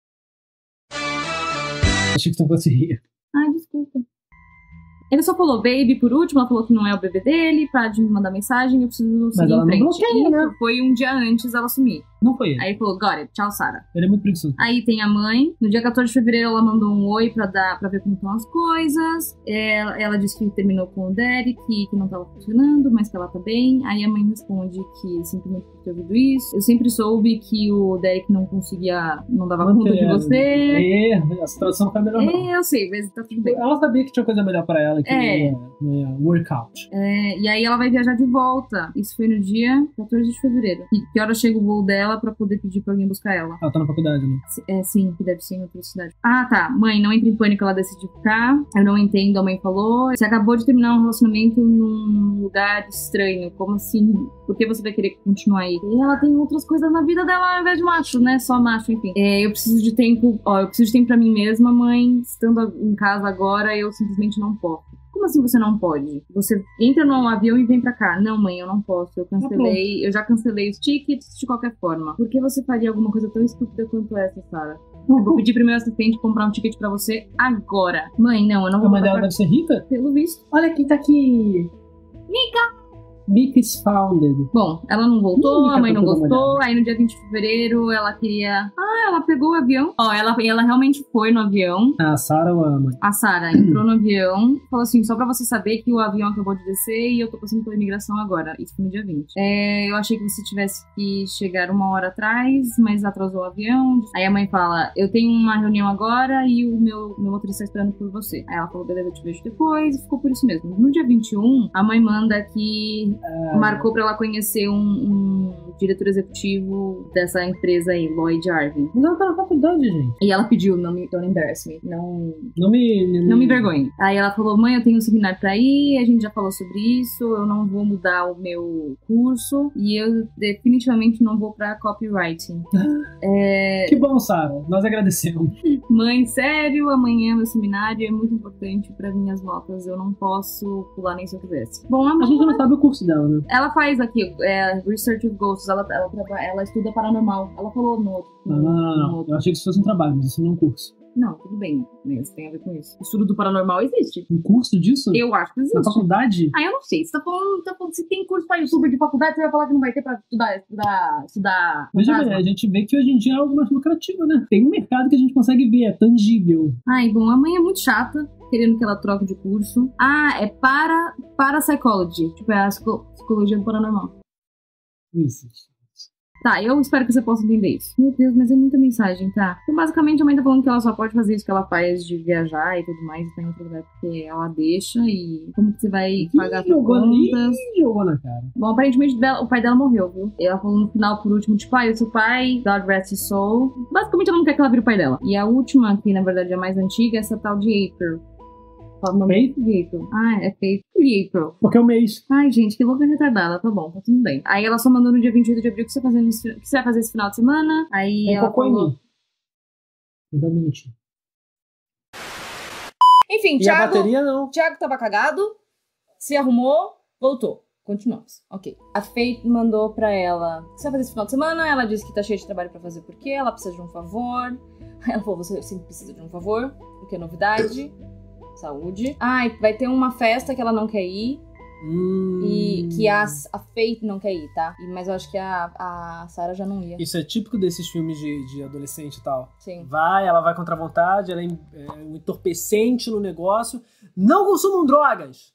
Speaker 2: Achei que tu fosse rir.
Speaker 1: Ai, desculpa. Ele só falou baby por último, ela falou que não é o bebê dele, para de me mandar mensagem, eu preciso seguir
Speaker 2: ela
Speaker 1: em
Speaker 2: não
Speaker 1: frente.
Speaker 2: bloqueia,
Speaker 1: Isso
Speaker 2: né?
Speaker 1: foi um dia antes ela assumir.
Speaker 2: Não foi ele.
Speaker 1: Aí ele falou, got it, tchau, Sarah.
Speaker 2: Ele é muito preguiçoso.
Speaker 1: Aí tem a mãe. No dia quatorze de fevereiro ela mandou um oi pra, dar, pra ver como estão as coisas. Ela, ela disse que terminou com o Derek, que, que não tava funcionando, mas que ela tá bem. Aí a mãe responde que sinto muito por ter ouvido isso. Eu sempre soube que o Derek não conseguia, não dava conta de você.
Speaker 2: É, essa tradução foi melhor não.
Speaker 1: É, eu sei, mas tá tudo bem.
Speaker 2: Ela sabia que tinha coisa melhor pra ela, que
Speaker 1: É.
Speaker 2: não ia, não ia workout.
Speaker 1: É, e aí ela vai viajar de volta. Isso foi no dia quatorze de fevereiro. E que hora chega o voo dela pra poder pedir pra alguém buscar ela?
Speaker 2: Ela tá na faculdade, né?
Speaker 1: É, sim, que deve ser em outra cidade. Ah, tá. Mãe, não entre em pânico, ela decidiu ficar. Eu não entendo, a mãe falou. Você acabou de terminar um relacionamento num lugar estranho. Como assim? Por que você vai querer continuar aí? E ela tem outras coisas na vida dela ao invés de macho, né? Só macho, enfim. É, eu preciso de tempo. Ó, eu preciso de tempo pra mim mesma, mãe. Estando em casa agora, eu simplesmente não posso. Como assim você não pode? Você entra no avião e vem pra cá. Não, mãe, eu não posso. Eu cancelei. Eu já cancelei os tickets de qualquer forma. Por que você faria alguma coisa tão estúpida quanto essa, Sarah? Eu vou pedir pro meu assistente comprar um ticket pra você agora. Mãe, não, eu não
Speaker 2: A
Speaker 1: vou
Speaker 2: mãe
Speaker 1: voltar
Speaker 2: dela
Speaker 1: pra...
Speaker 2: deve ser rica?
Speaker 1: Pelo visto.
Speaker 2: Olha quem tá aqui.
Speaker 1: Mica!
Speaker 2: Mica is founded.
Speaker 1: Bom, ela não voltou,
Speaker 2: Mica
Speaker 1: a mãe
Speaker 2: tá
Speaker 1: não
Speaker 2: toda
Speaker 1: gostou.
Speaker 2: molhada.
Speaker 1: Aí no dia vinte de fevereiro ela queria... Ah, ela pegou o avião. Ó, ela, ela realmente foi no avião.
Speaker 2: A Sarah ou a mãe?
Speaker 1: A Sarah entrou no avião, falou assim, só pra você saber que o avião acabou de descer e eu tô passando pela imigração agora. Isso foi no dia vinte. É, eu achei que você tivesse que chegar uma hora atrás, mas atrasou o avião. Aí a mãe fala, eu tenho uma reunião agora e o meu, meu motorista está esperando por você. Aí ela falou, beleza, eu te vejo depois. E ficou por isso mesmo. No dia vinte e um, a mãe manda que
Speaker 2: Ah,
Speaker 1: marcou pra ela conhecer um, um diretor executivo dessa empresa aí, Lloyd Arvin.
Speaker 2: Mas ela tá na faculdade, gente.
Speaker 1: E ela pediu, não me, don't embarrass me, não...
Speaker 2: Não me...
Speaker 1: Não me envergonhe. Aí ela falou, mãe, eu tenho um seminário pra ir, a gente já falou sobre isso, eu não vou mudar o meu curso e eu definitivamente não vou pra copywriting. É...
Speaker 2: Que bom, Sarah. Nós agradecemos.
Speaker 1: Mãe, sério, amanhã é meu seminário é muito importante pra minhas notas, eu não posso pular nem se eu quisesse. Bom, a
Speaker 2: A gente
Speaker 1: mãe,
Speaker 2: não sabe o curso dela, né?
Speaker 1: ela faz aqui, é, Research of Ghosts, ela, ela, traba- ela estuda paranormal. Ela falou no outro.
Speaker 2: Não,
Speaker 1: no-
Speaker 2: não, não,
Speaker 1: no
Speaker 2: não.
Speaker 1: outro.
Speaker 2: Eu achei que isso fosse um trabalho, mas isso não é um curso.
Speaker 1: Não, tudo bem, mas tem a ver com isso. O estudo do paranormal existe.
Speaker 2: Um curso disso?
Speaker 1: Eu acho que
Speaker 2: Na
Speaker 1: existe.
Speaker 2: faculdade?
Speaker 1: Ah, eu não sei. Você tá falando, tá falando se tem curso pra youtuber de faculdade, você vai falar que não vai ter pra estudar, estudar, estudar
Speaker 2: Veja
Speaker 1: fantasma?
Speaker 2: bem, a gente vê que hoje em dia é algo mais lucrativo, né? Tem um mercado que a gente consegue ver, é tangível.
Speaker 1: Ai, bom, a mãe é muito chata, querendo que ela troque de curso. Ah, é para, para psychology. Tipo, é a psico- psicologia do paranormal.
Speaker 2: Isso.
Speaker 1: Tá, eu espero que você possa entender isso. Meu Deus, mas é muita mensagem, tá? Então, basicamente, a mãe tá falando que ela só pode fazer isso que ela faz de viajar e tudo mais, e tá em outro lugar porque ela deixa e como que você vai pagar suas
Speaker 2: jogou,
Speaker 1: contas?
Speaker 2: ih, jogou na cara.
Speaker 1: Bom, aparentemente dela- o pai dela morreu, viu? Ela falou no final, por último, tipo, ah, o seu pai, God rest his soul. Basicamente, ela não quer que ela vire o pai dela. E a última, que na verdade é a mais antiga, é essa tal de April. Fala o nome de April. Ah, é Faith e April.
Speaker 2: Porque é o mês.
Speaker 1: Ai, gente, que louca retardada. Tá bom, tá tudo bem. Aí ela só mandou no dia vinte e oito de abril o que você, tá fazendo esse, o que você vai fazer esse final de semana. Aí
Speaker 2: É
Speaker 1: ela
Speaker 2: cocô em
Speaker 1: falou...
Speaker 2: mim. Então, mentir.
Speaker 1: Enfim,
Speaker 2: E a bateria não.
Speaker 1: Thiago tava cagado, se arrumou, voltou. Continuamos. Ok. A Faith mandou pra ela: o que você vai fazer esse final de semana? Ela disse que tá cheia de trabalho pra fazer porque ela precisa de um favor. Ela falou: você sempre precisa de um favor, o que é novidade. Saúde. Ah, vai ter uma festa que ela não quer ir.
Speaker 2: Hum...
Speaker 1: E que a, a Faith não quer ir, tá? E, mas eu acho que a, a Sarah já não ia.
Speaker 2: Isso é típico desses filmes de, de adolescente e tal.
Speaker 1: Sim.
Speaker 2: Vai, ela vai contra a vontade, ela é, é um entorpecente no negócio. Não consumam drogas!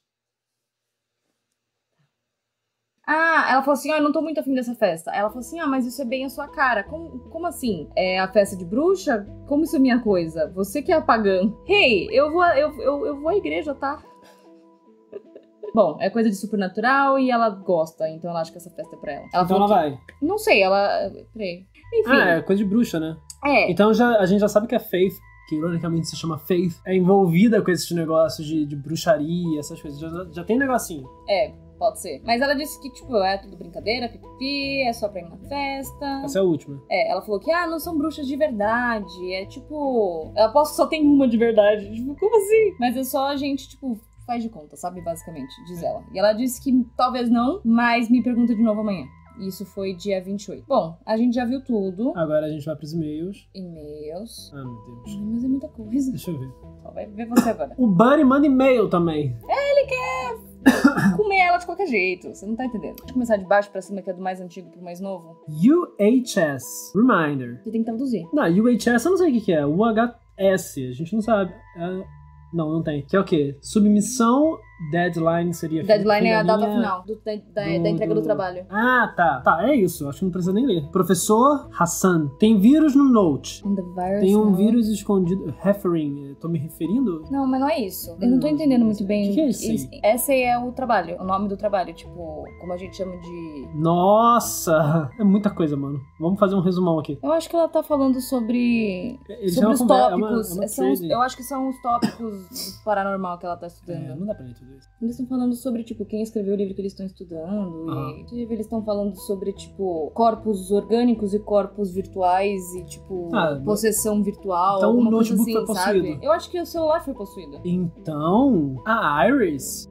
Speaker 1: Ah, ela falou assim: ó, oh, eu não tô muito afim dessa festa. Ela falou assim: ah, mas isso é bem a sua cara. Como, como assim? É a festa de bruxa? Como isso é minha coisa? Você que é a pagã. Hey, eu vou, eu, eu, eu vou à igreja, tá? Bom, é coisa de supernatural e ela gosta, então ela acha que essa festa é pra ela. ela
Speaker 2: então ela
Speaker 1: que...
Speaker 2: vai.
Speaker 1: Não sei, ela... Peraí. Enfim.
Speaker 2: Ah, é coisa de bruxa, né?
Speaker 1: É.
Speaker 2: Então já, a gente já sabe que a Faith, que ironicamente se chama Faith, é envolvida com esses negócios de, de bruxaria, essas coisas. Já, já tem negocinho.
Speaker 1: É, pode ser. Mas ela disse que, tipo, é tudo brincadeira, pipipi, é só pra ir na festa.
Speaker 2: Essa é a última.
Speaker 1: É, ela falou que, ah, não são bruxas de verdade. É tipo... Eu aposto que só tem uma de verdade. Tipo, como assim? Mas é só a gente, tipo... faz de conta, sabe? Basicamente, diz ela. E ela disse que talvez não, mas me pergunta de novo amanhã. Isso foi dia vinte e oito. Bom, a gente já viu tudo.
Speaker 2: Agora a gente vai pros e-mails.
Speaker 1: E-mails.
Speaker 2: Ah, meu Deus.
Speaker 1: Ai, mas é muita coisa.
Speaker 2: Deixa eu ver.
Speaker 1: Só vai ver você agora.
Speaker 2: O Bunny manda e-mail também.
Speaker 1: Ele quer comer ela de qualquer jeito. Você não tá entendendo. Deixa eu começar de baixo pra cima, que é do mais antigo pro mais novo.
Speaker 2: U H S. Reminder.
Speaker 1: Você tem que traduzir.
Speaker 2: Não, U H S eu não sei o que que é. U H S. A gente não sabe. É... Não, não tem. Que é o quê? Submissão, deadline seria...
Speaker 1: Deadline é a data
Speaker 2: linha...
Speaker 1: final do, da, da,
Speaker 2: do,
Speaker 1: da entrega do...
Speaker 2: do
Speaker 1: trabalho.
Speaker 2: Ah, tá. Tá, é isso. Acho que não precisa nem ler. Professor Hassan. Tem vírus no Note.
Speaker 1: And the virus
Speaker 2: Tem um
Speaker 1: no...
Speaker 2: vírus escondido... Referring. Tô me referindo?
Speaker 1: Não, mas não é isso. Eu não tô entendendo muito bem.
Speaker 2: O que, que é isso?
Speaker 1: Esse é o trabalho. O nome do trabalho. Tipo, como a gente chama de...
Speaker 2: Nossa! É muita coisa, mano. Vamos fazer um resumão aqui.
Speaker 1: Eu acho que ela tá falando sobre...
Speaker 2: Eles
Speaker 1: sobre os
Speaker 2: conversa,
Speaker 1: tópicos.
Speaker 2: É uma, é uma
Speaker 1: são os, eu acho que são os tópicos do paranormal que ela tá estudando.
Speaker 2: É, não dá pra ler tudo isso.
Speaker 1: Eles estão falando sobre, tipo, quem escreveu o livro que eles estão estudando.
Speaker 2: Ah.
Speaker 1: E tipo, eles estão falando sobre, tipo, corpos orgânicos e corpos virtuais e, tipo,
Speaker 2: Ah,
Speaker 1: possessão virtual.
Speaker 2: Então o
Speaker 1: coisa
Speaker 2: notebook
Speaker 1: assim,
Speaker 2: foi possuído.
Speaker 1: sabe? Eu acho que o celular foi possuído.
Speaker 2: Então, a Iris...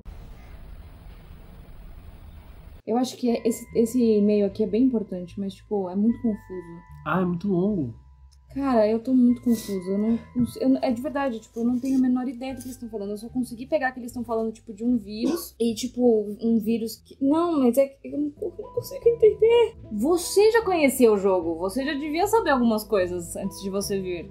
Speaker 1: Eu acho que esse, esse e-mail aqui é bem importante, mas, tipo, é muito confuso.
Speaker 2: Ah, é muito longo.
Speaker 1: Cara, eu tô muito confusa. Eu não, eu, é de verdade, tipo, eu não tenho a menor ideia do que eles estão falando. Eu só consegui pegar que eles estão falando, tipo, de um vírus. E, tipo, um vírus que... Não, mas é que eu não, eu não consigo entender. Você já conhecia o jogo. Você já devia saber algumas coisas antes de você vir.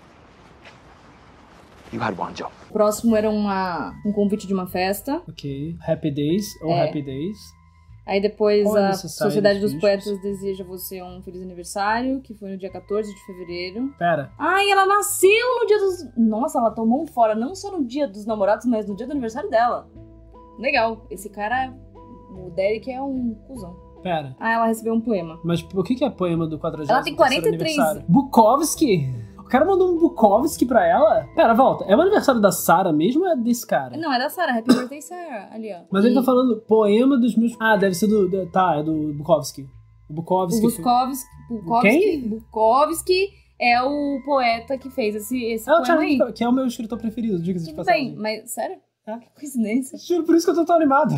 Speaker 3: You had one job.
Speaker 1: O próximo era uma, um convite de uma festa.
Speaker 2: Ok. Happy Days ou
Speaker 1: É.
Speaker 2: Happy Days.
Speaker 1: Aí depois
Speaker 2: Olha,
Speaker 1: a
Speaker 2: Society
Speaker 1: Sociedade
Speaker 2: dos
Speaker 1: dos
Speaker 2: Bichos.
Speaker 1: Poetas deseja você um feliz aniversário, que foi no dia quatorze de fevereiro.
Speaker 2: Pera.
Speaker 1: Ai, ela nasceu no dia dos... Nossa, ela tomou um fora, não só no dia dos namorados, mas no dia do aniversário dela. Legal. Esse cara, o Derek, é um cuzão.
Speaker 2: Pera.
Speaker 1: Ah, ela recebeu um poema.
Speaker 2: Mas por que que é poema do quadragésimo
Speaker 1: Ela tem quarenta e três.
Speaker 2: aniversário? Bukowski? O cara mandou um Bukowski pra ela? Pera, volta. É o aniversário da Sarah mesmo ou é desse cara?
Speaker 1: Não, é da Sarah. Happy Birthday, Sarah. Ali, ó.
Speaker 2: Mas
Speaker 1: E
Speaker 2: ele tá falando poema dos meus... Ah, deve ser do... do- tá, é do Bukowski. O Bukowski...
Speaker 1: O Bukowski... Bukowski,
Speaker 2: Quem?
Speaker 1: Bukowski é o poeta que fez esse, esse
Speaker 2: É o
Speaker 1: poema
Speaker 2: Charles
Speaker 1: aí.
Speaker 2: Bukowski, que é o meu escritor preferido, diga-se de
Speaker 1: Tudo
Speaker 2: passagem.
Speaker 1: bem, mas sério?
Speaker 2: É.
Speaker 1: Que coincidência.
Speaker 2: Juro, por isso que eu tô tão animado.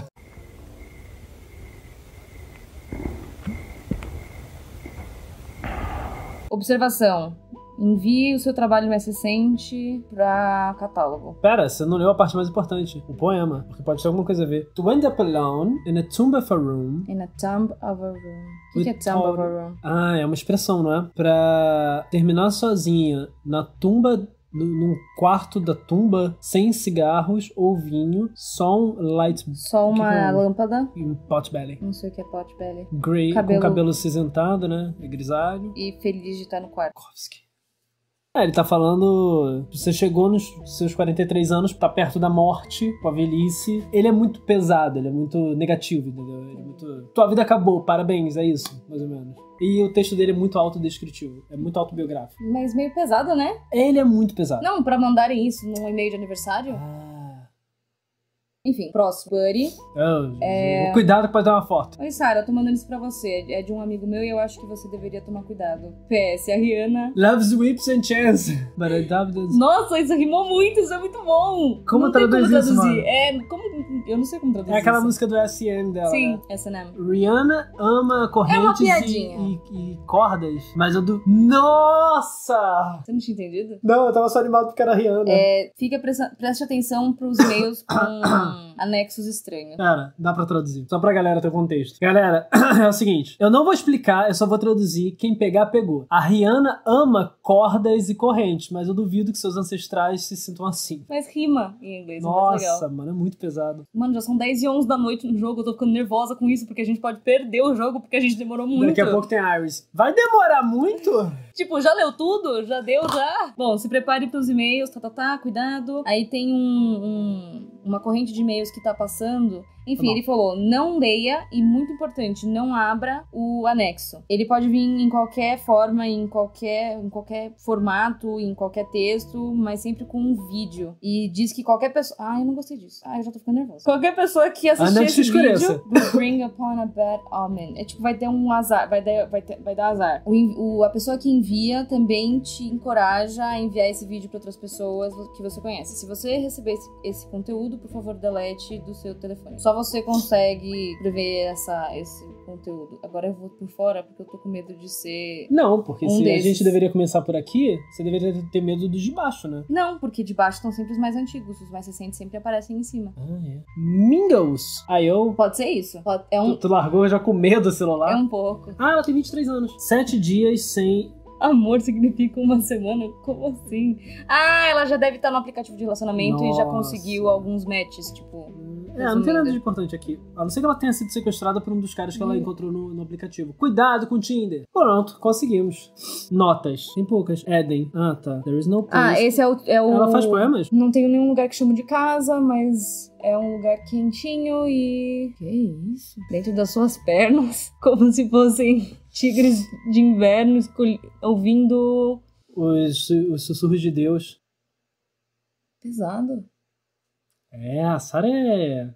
Speaker 1: Observação. Envie o seu trabalho mais recente pra catálogo.
Speaker 2: Pera, você não leu a parte mais importante. O poema. Porque pode ter alguma coisa a ver. To end up alone in a tomb of a room.
Speaker 1: In a tomb of a room. O que, que é
Speaker 2: With
Speaker 1: tomb of a
Speaker 2: all-
Speaker 1: room?
Speaker 2: Ah, é uma expressão, não é? Pra terminar sozinha na tumba... no- Num quarto da tumba, sem cigarros ou vinho, só um light...
Speaker 1: Só uma
Speaker 2: que que é um-
Speaker 1: lâmpada.
Speaker 2: e um potbelly.
Speaker 1: Não sei o que é pot belly.
Speaker 2: Grey,
Speaker 1: Cabelo-
Speaker 2: com cabelo acinzentado, né? É grisalho.
Speaker 1: E feliz de estar no quarto.
Speaker 2: Bukowski. É, ele tá falando... Você chegou nos seus quarenta e três anos, tá perto da morte, com a velhice. Ele é muito pesado, ele é muito negativo, entendeu? Ele é muito... Tua vida acabou, parabéns, é isso, mais ou menos. E o texto dele é muito autodescritivo, é muito autobiográfico.
Speaker 1: Mas meio pesado, né?
Speaker 2: Ele é muito pesado.
Speaker 1: Não, pra mandarem isso num e-mail de aniversário.
Speaker 2: Ah.
Speaker 1: Enfim, próximo. Buddy.
Speaker 2: Oh, é... Cuidado que pode dar uma foto.
Speaker 1: Oi, Sarah, eu tô mandando isso pra você. É de um amigo meu e eu acho que você deveria tomar cuidado. P S, a Rihanna...
Speaker 2: Loves whips and chance. But I doubt this.
Speaker 1: Nossa, isso rimou muito, isso é muito bom.
Speaker 2: Como
Speaker 1: não
Speaker 2: traduz
Speaker 1: tem como
Speaker 2: isso,
Speaker 1: traduzir.
Speaker 2: mano?
Speaker 1: É, como... Eu não sei como traduzir
Speaker 2: É aquela
Speaker 1: isso.
Speaker 2: música do S N dela,
Speaker 1: Sim,
Speaker 2: né?
Speaker 1: S N M.
Speaker 2: Rihanna ama correntes
Speaker 1: É uma
Speaker 2: e,
Speaker 1: piadinha.
Speaker 2: e, e cordas, mas eu do... Nossa!
Speaker 1: Você não tinha entendido?
Speaker 2: Não, eu tava só animado porque era Rihanna.
Speaker 1: É, fica presta, preste atenção pros e-mails com anexos estranhos.
Speaker 2: Cara, dá pra traduzir. Só pra galera ter contexto. Galera, é o seguinte. Eu não vou explicar, eu só vou traduzir. Quem pegar, pegou. A Rihanna ama cordas e correntes, mas eu duvido que seus ancestrais se sintam assim.
Speaker 1: Mas rima em inglês, é mais legal.
Speaker 2: Nossa, mano, é muito pesado.
Speaker 1: Mano, já são dez e onze da noite no jogo, eu tô ficando nervosa com isso, porque a gente pode perder o jogo, porque a gente demorou muito.
Speaker 2: Daqui a pouco tem Iris. Vai demorar muito?
Speaker 1: Tipo, já leu tudo? Já deu, já? Bom, se prepare pros e-mails, tá, tá, tá, cuidado. Aí tem um, um, uma corrente de e-mails que tá passando. Enfim,
Speaker 2: Tá
Speaker 1: ele falou, não leia e, muito importante, não abra o anexo. Ele pode vir em qualquer forma, em qualquer, em qualquer formato, em qualquer texto, mas sempre com um vídeo. E diz que qualquer pessoa... Ah, eu não gostei disso. Ah, eu já tô ficando nervosa. Qualquer pessoa que assistir
Speaker 2: Antes
Speaker 1: esse
Speaker 2: que
Speaker 1: vídeo
Speaker 2: escureça.
Speaker 1: will bring upon a bad omen. É tipo, vai ter um azar, vai dar, vai ter, vai dar azar. O, envi- o, a pessoa que envia também te encoraja a enviar esse vídeo pra outras pessoas que você conhece. Se você receber esse, esse conteúdo, por favor, delete do seu telefone. Só você consegue prever essa, esse conteúdo. Agora eu vou por fora porque eu tô com medo de ser...
Speaker 2: Não, porque
Speaker 1: Um
Speaker 2: se
Speaker 1: desses.
Speaker 2: a gente deveria começar por aqui, você deveria ter medo dos de baixo, né?
Speaker 1: Não, porque de baixo estão sempre os mais antigos. Os mais recentes sempre aparecem em cima.
Speaker 2: Ah, é. Mingles. Aí eu...
Speaker 1: Pode ser isso. Pode- É um,
Speaker 2: Tu, tu largou já com medo do celular?
Speaker 1: é um pouco.
Speaker 2: Ah, ela tem vinte e três anos. Sete dias sem...
Speaker 1: Amor significa uma semana? Como assim? Ah, ela já deve estar no aplicativo de relacionamento e já
Speaker 2: Nossa.
Speaker 1: conseguiu alguns matches, tipo...
Speaker 2: É, não tem nada de
Speaker 1: resumindo.
Speaker 2: importante aqui. A não ser que ela tenha sido sequestrada por um dos caras que ela
Speaker 1: Hum.
Speaker 2: encontrou no, no aplicativo. Cuidado com o Tinder. Pronto, conseguimos. Notas. Tem poucas. Eden. Ah, tá. There is no place.
Speaker 1: Ah, esse é o, é o...
Speaker 2: Ela faz poemas?
Speaker 1: Não tenho nenhum lugar que chamo de casa, mas é um lugar quentinho e... Que isso? Dentro das suas pernas, como se fossem tigres de inverno escol- ouvindo...
Speaker 2: Os, os sussurros de Deus.
Speaker 1: Pesado.
Speaker 2: É, a Sarah é...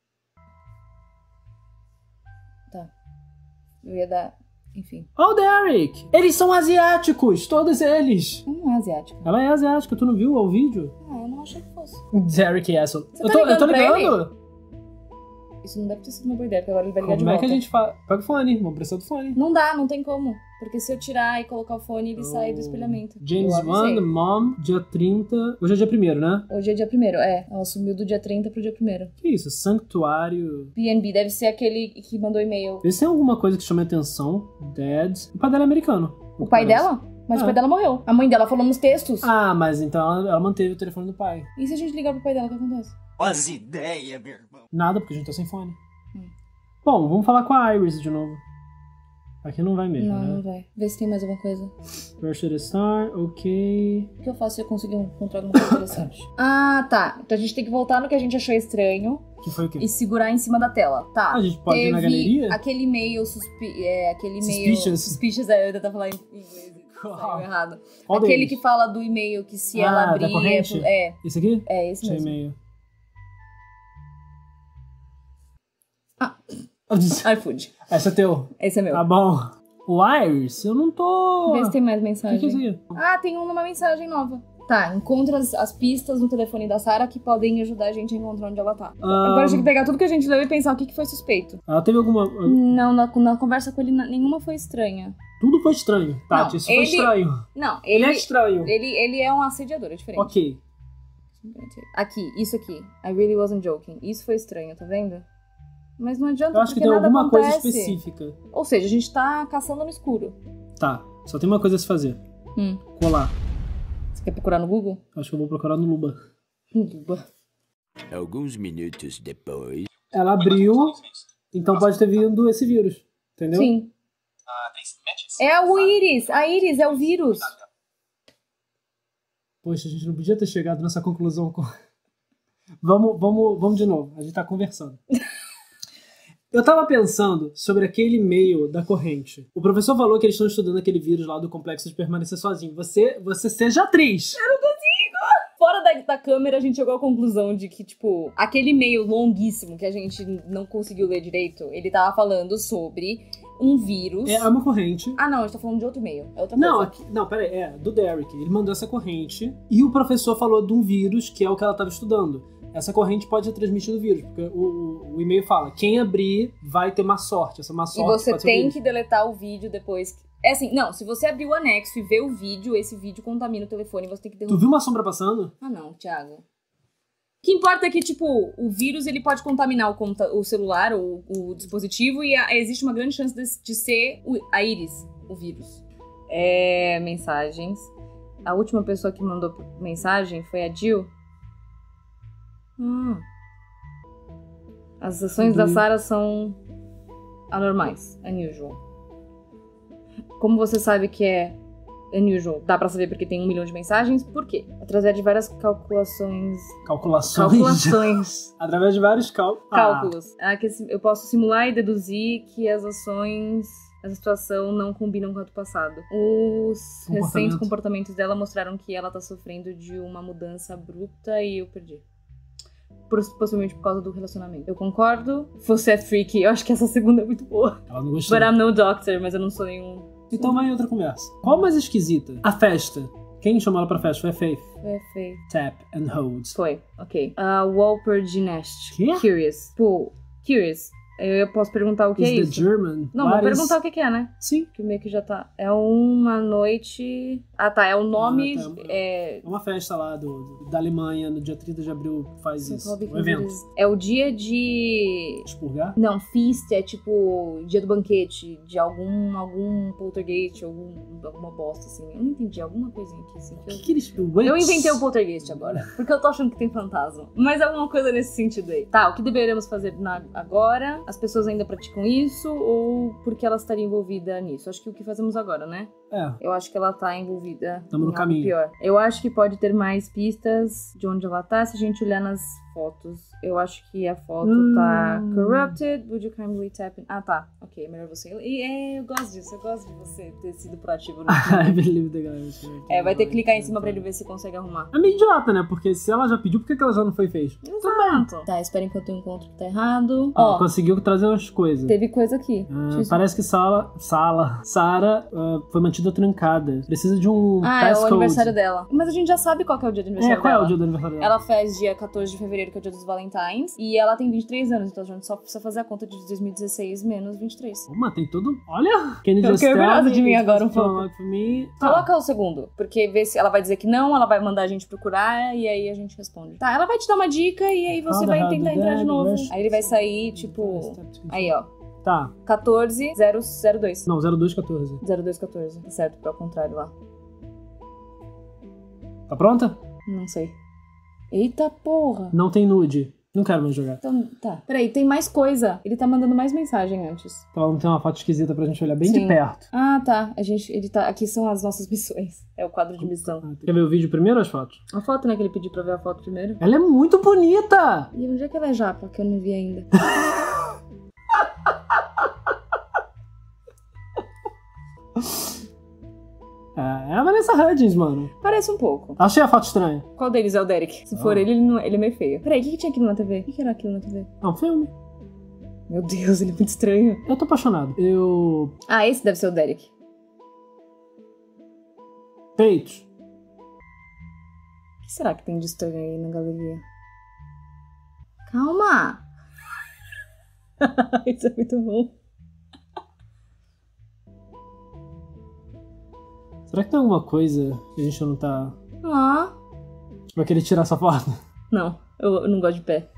Speaker 1: Tá. Eu ia dar... Enfim.
Speaker 2: Oh, Derek! Eles são asiáticos! Todos eles!
Speaker 1: Não é asiático.
Speaker 2: Ela é asiática, tu não viu o vídeo?
Speaker 1: Ah, eu não achei que fosse.
Speaker 2: Derek Asshole.
Speaker 1: Você
Speaker 2: Eu
Speaker 1: tá
Speaker 2: tô, eu tô
Speaker 1: ligando pra
Speaker 2: ligando?
Speaker 1: Isso não deve ter sido uma boa ideia, porque agora ele vai ligar
Speaker 2: Como
Speaker 1: de
Speaker 2: é
Speaker 1: volta.
Speaker 2: que a gente faz? Pega o fone, vamos precisar do fone.
Speaker 1: Não dá, não tem como. Porque se eu tirar e colocar o fone, ele sai do espelhamento.
Speaker 2: James
Speaker 1: Eu avisei.
Speaker 2: Wan, Mom, dia trinta. Hoje é dia primeiro, né?
Speaker 1: Hoje é dia primeiro, é. Ela sumiu do dia trinta pro dia primeiro.
Speaker 2: Que isso? Sanctuário.
Speaker 1: P N B deve ser aquele que mandou e-mail.
Speaker 2: Vê se tem alguma coisa que chame atenção. Dad. O pai dela é americano.
Speaker 1: O pai
Speaker 2: Parece.
Speaker 1: dela? Mas
Speaker 2: Ah.
Speaker 1: o pai dela morreu. A mãe dela falou nos textos.
Speaker 2: Ah, mas então ela, ela manteve o telefone do pai.
Speaker 1: E se a gente ligar pro pai dela, o que acontece?
Speaker 3: As ideias, meu irmão.
Speaker 2: Nada, porque a gente tá sem fone.
Speaker 1: Hum.
Speaker 2: Bom, vamos falar com a Iris de novo. Aqui não vai mesmo,
Speaker 1: Não,
Speaker 2: né?
Speaker 1: não vai. Vê se tem mais alguma coisa.
Speaker 2: Where should I start? Ok.
Speaker 1: O que eu faço se eu conseguir encontrar alguma coisa interessante? Ah, tá. Então a gente tem que voltar no que a gente achou estranho
Speaker 2: Que foi o quê?
Speaker 1: e segurar em cima da tela. Tá.
Speaker 2: A gente pode ir na
Speaker 1: Teve
Speaker 2: galeria?
Speaker 1: aquele e-mail suspi... é, aquele e-mail...
Speaker 2: Suspicious.
Speaker 1: Suspicious, é, eu ia tentar falar em inglês.
Speaker 2: Qual?
Speaker 1: Saiu errado.
Speaker 2: Qual
Speaker 1: Aquele
Speaker 2: deles?
Speaker 1: que fala do e-mail que se
Speaker 2: Ah,
Speaker 1: ela
Speaker 2: da
Speaker 1: abrir...
Speaker 2: corrente?
Speaker 1: É,
Speaker 2: Esse aqui?
Speaker 1: é esse
Speaker 2: Achei
Speaker 1: mesmo.
Speaker 2: e-mail.
Speaker 1: Ah.
Speaker 2: Ah,
Speaker 1: iFood.
Speaker 2: esse é teu.
Speaker 1: Esse é meu.
Speaker 2: Tá bom. O Iris, eu não tô...
Speaker 1: Vê se tem mais
Speaker 2: O que,
Speaker 1: mensagem.
Speaker 2: que é isso aí?
Speaker 1: Ah, tem uma mensagem nova. Tá, encontra as, as pistas no telefone da Sarah que podem ajudar a gente a encontrar onde ela tá.
Speaker 2: Ah.
Speaker 1: Agora a gente tem que pegar tudo que a gente leu e pensar o que, que foi suspeito.
Speaker 2: Ela teve alguma...
Speaker 1: Não, na, na conversa com ele, na- nenhuma foi estranha.
Speaker 2: Tudo foi estranho, Tati.
Speaker 1: Não,
Speaker 2: Isso
Speaker 1: ele-
Speaker 2: foi estranho.
Speaker 1: Não,
Speaker 2: Ele,
Speaker 1: ele,
Speaker 2: é estranho.
Speaker 1: ele, ele é um assediador, é diferente.
Speaker 2: Ok.
Speaker 1: Aqui, isso aqui. I really wasn't joking. Isso foi estranho, tá vendo? Mas não adianta,
Speaker 2: Eu acho que
Speaker 1: porque
Speaker 2: tem
Speaker 1: nada
Speaker 2: alguma coisa
Speaker 1: acontece.
Speaker 2: específica.
Speaker 1: Ou seja, a gente tá caçando no escuro.
Speaker 2: Tá, só tem uma coisa a se fazer.
Speaker 1: Hum.
Speaker 2: Colar.
Speaker 1: Você quer procurar no Google?
Speaker 2: Acho que eu vou procurar no Luba.
Speaker 1: Google.
Speaker 3: Alguns minutos depois.
Speaker 2: Ela abriu, então pode ter vindo esse vírus. Entendeu?
Speaker 1: Sim. É o Iris. A Iris é o vírus.
Speaker 2: Poxa, a gente não podia ter chegado nessa conclusão. Com... vamos, vamos, vamos de novo. A gente tá conversando. Eu tava pensando sobre aquele e-mail da corrente. O professor falou que eles estão estudando aquele vírus lá do complexo de permanecer sozinho. Você, você seja atriz.
Speaker 1: Eu não consigo. Fora da, da câmera, a gente chegou à conclusão de que, tipo, aquele e-mail longuíssimo que a gente não conseguiu ler direito, ele tava falando sobre um vírus.
Speaker 2: É uma corrente.
Speaker 1: Ah, não, a gente tá falando de outro e-mail. É outra
Speaker 2: Não,
Speaker 1: coisa.
Speaker 2: aqui, não, peraí, é do Derek. Ele mandou essa corrente e o professor falou de um vírus que é o que ela tava estudando. Essa corrente pode ser transmitida do vírus, porque o, o, o e-mail fala, quem abrir vai ter má sorte. Essa má sorte
Speaker 1: E você
Speaker 2: pode ser o
Speaker 1: tem
Speaker 2: vírus.
Speaker 1: que deletar o vídeo depois. que- É assim, não, se você abrir o anexo e ver o vídeo, esse vídeo contamina o telefone e você tem que
Speaker 2: Tu
Speaker 1: derrubar.
Speaker 2: viu uma sombra passando?
Speaker 1: Ah, não, Thiago. O que importa é que, tipo, o vírus ele pode contaminar o, conta- o celular ou o dispositivo e a- existe uma grande chance de, de ser o- a íris, o vírus. É, mensagens. A última pessoa que mandou mensagem foi a Jill. Hum. As ações da
Speaker 2: Uhum.
Speaker 1: Sarah são anormais, unusual. Como você sabe que é unusual? Dá pra saber porque tem um milhão de mensagens. Por quê? Através de várias calculações...
Speaker 2: Calculações.
Speaker 1: Calculações.
Speaker 2: Através de vários cal... ah,
Speaker 1: Cálculos. Ah, que esse- eu posso simular e deduzir que as ações, essa situação não combinam com a do passado. Os
Speaker 2: Comportamento.
Speaker 1: recentes comportamentos dela mostraram que ela tá sofrendo de uma mudança abrupta e eu perdi. Por- possivelmente por causa do relacionamento. Eu concordo. Você é freaky. Eu acho que essa segunda é muito boa.
Speaker 2: Ela não gostou.
Speaker 1: But I'm no doctor, mas eu não sou nenhum...
Speaker 2: Então vai em outra conversa. Qual mais esquisita? A festa. Quem chamou ela pra festa foi a Faith.
Speaker 1: É feio.
Speaker 2: Tap and hold.
Speaker 1: Foi, ok. Uh, Walper Ginest.
Speaker 2: Quê?
Speaker 1: Curious. Pô, curious. Eu posso perguntar o que
Speaker 2: Is
Speaker 1: é
Speaker 2: the
Speaker 1: isso?
Speaker 2: German?
Speaker 1: Não,
Speaker 2: What
Speaker 1: vou
Speaker 2: is-
Speaker 1: perguntar o que que é, né?
Speaker 2: Sim.
Speaker 1: Que meio que já tá. É uma noite. Ah, tá. É o nome.
Speaker 2: Ah, tá.
Speaker 1: É.
Speaker 2: É uma festa lá do, da Alemanha, no dia trinta de abril, que faz isso. Um evento.
Speaker 1: É o dia de.
Speaker 2: Expurgar?
Speaker 1: Não, feast é tipo dia do banquete, de algum algum poltergeist, algum, alguma bosta, assim. Eu não entendi, alguma coisinha aqui, assim.
Speaker 2: O
Speaker 1: Que
Speaker 2: que,
Speaker 1: eu...
Speaker 2: que eles...
Speaker 1: eu inventei o poltergeist agora, porque eu tô achando que tem fantasma. Mas alguma coisa nesse sentido aí. Tá, o que deveríamos fazer na- agora? As pessoas ainda praticam isso ou porque ela estaria envolvida nisso? Acho que o que fazemos agora, né?
Speaker 2: É.
Speaker 1: Eu acho que ela tá envolvida
Speaker 2: Tamo no
Speaker 1: em algo
Speaker 2: caminho.
Speaker 1: pior. Eu acho que pode ter mais pistas de onde ela tá se a gente olhar nas fotos. Eu acho que a foto
Speaker 2: Hum.
Speaker 1: tá corrupted. Would you kindly tap in? Ah, tá. Ok, é melhor você. E é, eu gosto disso. Eu gosto de você ter sido proativo no
Speaker 2: I believe the guy.
Speaker 1: É, vai ter que clicar em cima pra ele ver se consegue arrumar.
Speaker 2: É meio idiota, né? Porque se ela já pediu, por que que ela já não foi e fez?
Speaker 1: Exato. Tá, espera enquanto eu encontro que tá errado.
Speaker 2: Ó,
Speaker 1: Ó,
Speaker 2: conseguiu trazer umas coisas.
Speaker 1: teve coisa aqui.
Speaker 2: Ah,
Speaker 1: Deixa eu-
Speaker 2: parece que Sala, Sala, Sarah ah, foi mantida trancada. Precisa de um
Speaker 1: Ah, é o
Speaker 2: passcode.
Speaker 1: aniversário dela. Mas a gente já sabe qual que é o dia do
Speaker 2: É,
Speaker 1: aniversário
Speaker 2: qual é
Speaker 1: dela.
Speaker 2: o dia do aniversário dela?
Speaker 1: Ela faz dia quatorze de fevereiro, que é o dia dos Valentines. E ela tem vinte e três anos, então a gente só precisa fazer a conta de dois mil e dezesseis menos vinte e três.
Speaker 2: Uma, tem todo... Olha! Kenny
Speaker 1: Eu
Speaker 2: just
Speaker 1: fiquei
Speaker 2: tell
Speaker 1: orgulhosa
Speaker 2: me,
Speaker 1: de mim
Speaker 2: it's
Speaker 1: agora um
Speaker 2: too
Speaker 1: pouco.
Speaker 2: hard for me. Tá.
Speaker 1: Coloca o segundo, porque vê se ela vai dizer que não, ela vai mandar a gente procurar e aí a gente responde. Tá, ela vai te dar uma dica e aí você
Speaker 2: How the
Speaker 1: vai
Speaker 2: hell
Speaker 1: tentar
Speaker 2: did
Speaker 1: entrar
Speaker 2: that
Speaker 1: de novo.
Speaker 2: rush-
Speaker 1: Aí ele vai sair, tipo... Aí, ó.
Speaker 2: Tá.
Speaker 1: quatorze zero zero dois.
Speaker 2: Não, zero dois quatorze.
Speaker 1: zero dois quatorze. Tá certo, pra o contrário lá.
Speaker 2: Tá pronta?
Speaker 1: Não sei. Eita porra.
Speaker 2: Não tem nude. Não quero mais jogar.
Speaker 1: Então, tá. Peraí, tem mais coisa. Ele tá mandando mais mensagem antes.
Speaker 2: Então não tem uma foto esquisita pra gente olhar bem
Speaker 1: Sim.
Speaker 2: de perto.
Speaker 1: Ah, tá. A gente, ele tá. Aqui são as nossas missões. É o quadro de missão.
Speaker 2: Ah, quer ver o vídeo primeiro ou as fotos?
Speaker 1: A foto, né, que ele pediu pra ver a foto primeiro.
Speaker 2: Ela é muito bonita!
Speaker 1: E onde é que ela é japa, que eu não vi ainda?
Speaker 2: É a Vanessa Hudgens, mano.
Speaker 1: Parece um pouco.
Speaker 2: Achei a foto estranha.
Speaker 1: Qual deles é o Derek? Se for
Speaker 2: Ah.
Speaker 1: ele, ele, não, ele é meio feio. Peraí, o que, que tinha aquilo na T V? O que, que era aquilo na T V?
Speaker 2: É um filme.
Speaker 1: Meu Deus, ele é muito estranho.
Speaker 2: Eu tô apaixonado. Eu...
Speaker 1: Ah, esse deve ser o Derek.
Speaker 2: Peitos.
Speaker 1: O que será que tem de estranho aí na galeria? Calma! Isso é muito bom.
Speaker 2: Será que tem alguma coisa que a gente não tá...
Speaker 1: Ah,
Speaker 2: Vai querer tirar essa foto?
Speaker 1: não, eu, eu não gosto de pé.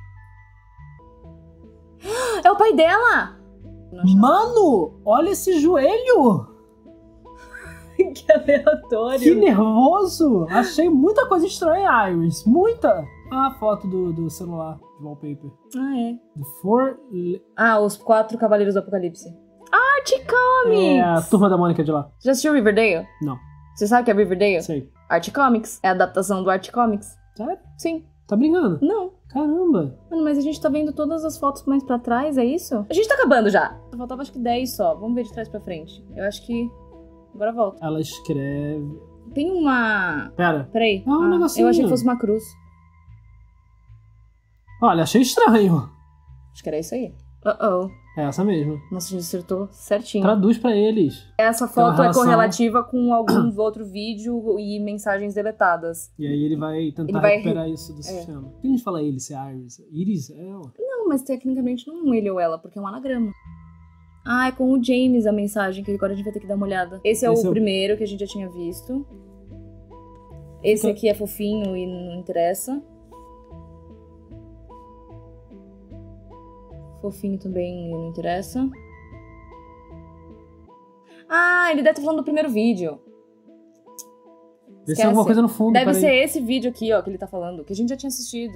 Speaker 1: É o pai dela!
Speaker 2: Mano, olha esse joelho!
Speaker 1: Que aleatório.
Speaker 2: Que nervoso! Achei muita coisa estranha, Iris. Muita! Ah, a foto do, do celular, de wallpaper.
Speaker 1: Ah, é.
Speaker 2: The Four...
Speaker 1: Ah, os quatro Cavaleiros do Apocalipse. Art Comics!
Speaker 2: É a Turma da Mônica de lá.
Speaker 1: Já assistiu Riverdale?
Speaker 2: Não,
Speaker 1: Você sabe o que é Riverdale?
Speaker 2: sei.
Speaker 1: Art Comics. É a adaptação do Art Comics.
Speaker 2: Sério?
Speaker 1: Sim.
Speaker 2: Tá brincando?
Speaker 1: Não.
Speaker 2: Caramba!
Speaker 1: Mano, mas a gente tá vendo todas as fotos mais pra trás, é isso? A gente tá acabando já. Faltava acho que dez só. Vamos ver de trás pra frente. Eu acho que... Agora volta.
Speaker 2: Ela escreve...
Speaker 4: Tem uma...
Speaker 2: Pera.
Speaker 4: Peraí.
Speaker 2: É um
Speaker 4: Ah,
Speaker 2: negocinho.
Speaker 4: eu achei que fosse uma cruz.
Speaker 2: Olha, achei estranho.
Speaker 4: Acho que era isso aí. Uh-oh.
Speaker 2: É essa mesmo.
Speaker 4: Nossa, a gente acertou certinho.
Speaker 2: Traduz pra eles.
Speaker 4: Essa
Speaker 2: Tem uma
Speaker 4: foto é
Speaker 2: relação.
Speaker 4: correlativa com algum outro vídeo e mensagens deletadas.
Speaker 2: E aí ele vai tentar
Speaker 4: Ele vai
Speaker 2: recuperar isso do sistema. Por que a gente fala ele, se é Iris? Iris é ela.
Speaker 4: Não, mas tecnicamente não é um ele ou ela, porque é um anagrama. Ah, é com o James a mensagem, que agora a gente vai ter que dar uma olhada. Esse é
Speaker 2: Esse
Speaker 4: o
Speaker 2: é o-
Speaker 4: primeiro que a gente já tinha visto. Esse
Speaker 2: Então-
Speaker 4: aqui é fofinho e não interessa. Fofinho também e não interessa. Ah, ele deve estar falando do primeiro vídeo.
Speaker 2: Vê se
Speaker 4: Esquece.
Speaker 2: tem alguma coisa no fundo.
Speaker 4: Deve
Speaker 2: peraí.
Speaker 4: ser esse vídeo aqui, ó, que ele tá falando, que a gente já tinha assistido.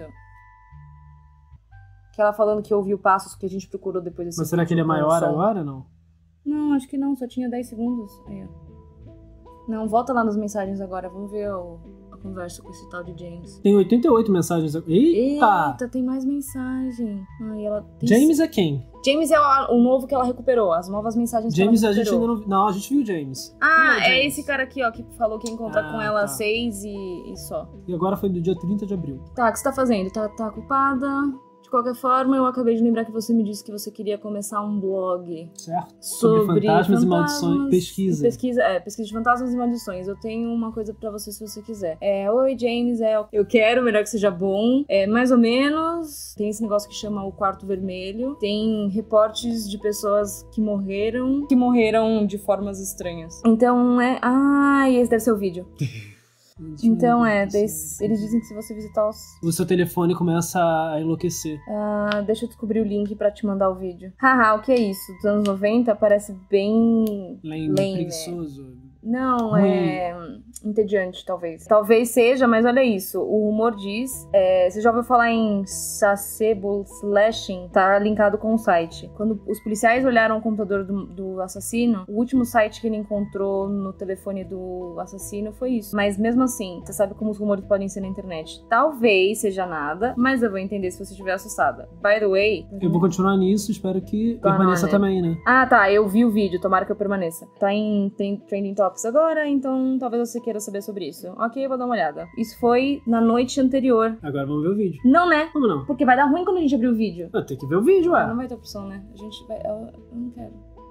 Speaker 4: Que ela falando que ouviu passos que a gente procurou depois desse
Speaker 2: Mas será que ele é
Speaker 4: vídeo com
Speaker 2: maior
Speaker 4: som.
Speaker 2: agora ou não?
Speaker 4: Não, acho que não, só tinha dez segundos. Aí, ó. Não, volta lá nas mensagens agora, vamos ver o- a conversa com esse tal de James.
Speaker 2: Tem oitenta e oito mensagens. Eita!
Speaker 4: Eita, tem mais mensagem. Ai, ela tem...
Speaker 2: James é quem?
Speaker 4: James é o, o novo que ela recuperou, as novas mensagens
Speaker 2: James
Speaker 4: que
Speaker 2: a
Speaker 4: ela
Speaker 2: gente
Speaker 4: recuperou.
Speaker 2: ainda não... Não, a gente viu o James.
Speaker 4: Ah,
Speaker 2: Quem
Speaker 4: é
Speaker 2: James?
Speaker 4: esse cara aqui, ó, que falou que ia encontrar
Speaker 2: Ah,
Speaker 4: com ela
Speaker 2: tá.
Speaker 4: às seis e, e só.
Speaker 2: E agora foi do dia trinta de abril.
Speaker 4: Tá, o que você tá fazendo? Tá, tá ocupada? De qualquer forma, eu acabei de lembrar que você me disse que você queria começar um blog
Speaker 2: Certo?
Speaker 4: sobre,
Speaker 2: fantasmas e maldições.
Speaker 4: fantasmas
Speaker 2: Pesquisa.
Speaker 4: e Pesquisa, é, pesquisa de fantasmas e maldições. Eu tenho uma coisa pra você se você quiser. É, oi, James, é, eu quero, melhor que seja bom. É, mais ou menos, tem esse negócio que chama o Quarto Vermelho. Tem reportes de pessoas que morreram, que morreram de formas estranhas. Então, é... Ah, e esse deve ser o vídeo. Então, é, des- eles dizem que se você visitar os...
Speaker 2: O seu telefone começa a enlouquecer.
Speaker 4: Ah, deixa eu descobrir o link pra te mandar o vídeo. Haha, o que é isso? Dos anos noventa parece bem...
Speaker 2: Lame,
Speaker 4: Lame.
Speaker 2: preguiçoso.
Speaker 4: Não,
Speaker 2: Ruim.
Speaker 4: é... entediante, talvez. Talvez seja, mas olha isso. O rumor diz... é, você já ouviu falar em Sasebo Slashing? Tá linkado com o site. Quando os policiais olharam o computador do, do assassino, o último site que ele encontrou no telefone do assassino foi isso. Mas mesmo assim, você sabe como os rumores podem ser na internet. Talvez seja nada, mas eu vou entender se você estiver assustada. By the way...
Speaker 2: Eu vou continuar nisso, espero que
Speaker 4: Tá,
Speaker 2: permaneça
Speaker 4: né?
Speaker 2: também, né?
Speaker 4: Ah, tá, eu vi o vídeo, tomara que eu permaneça. Tá em tem, Trending Topics agora, então talvez você queira saber sobre isso. Ok, eu vou dar uma olhada. Isso foi na noite anterior.
Speaker 2: Agora vamos ver o vídeo.
Speaker 4: Não, né?
Speaker 2: Como não?
Speaker 4: Porque vai dar ruim quando a gente abrir o vídeo.
Speaker 2: Ah, tem que ver o vídeo,
Speaker 4: Ah, não
Speaker 2: ué.
Speaker 4: vai ter opção, né? A gente vai... Eu, eu não quero.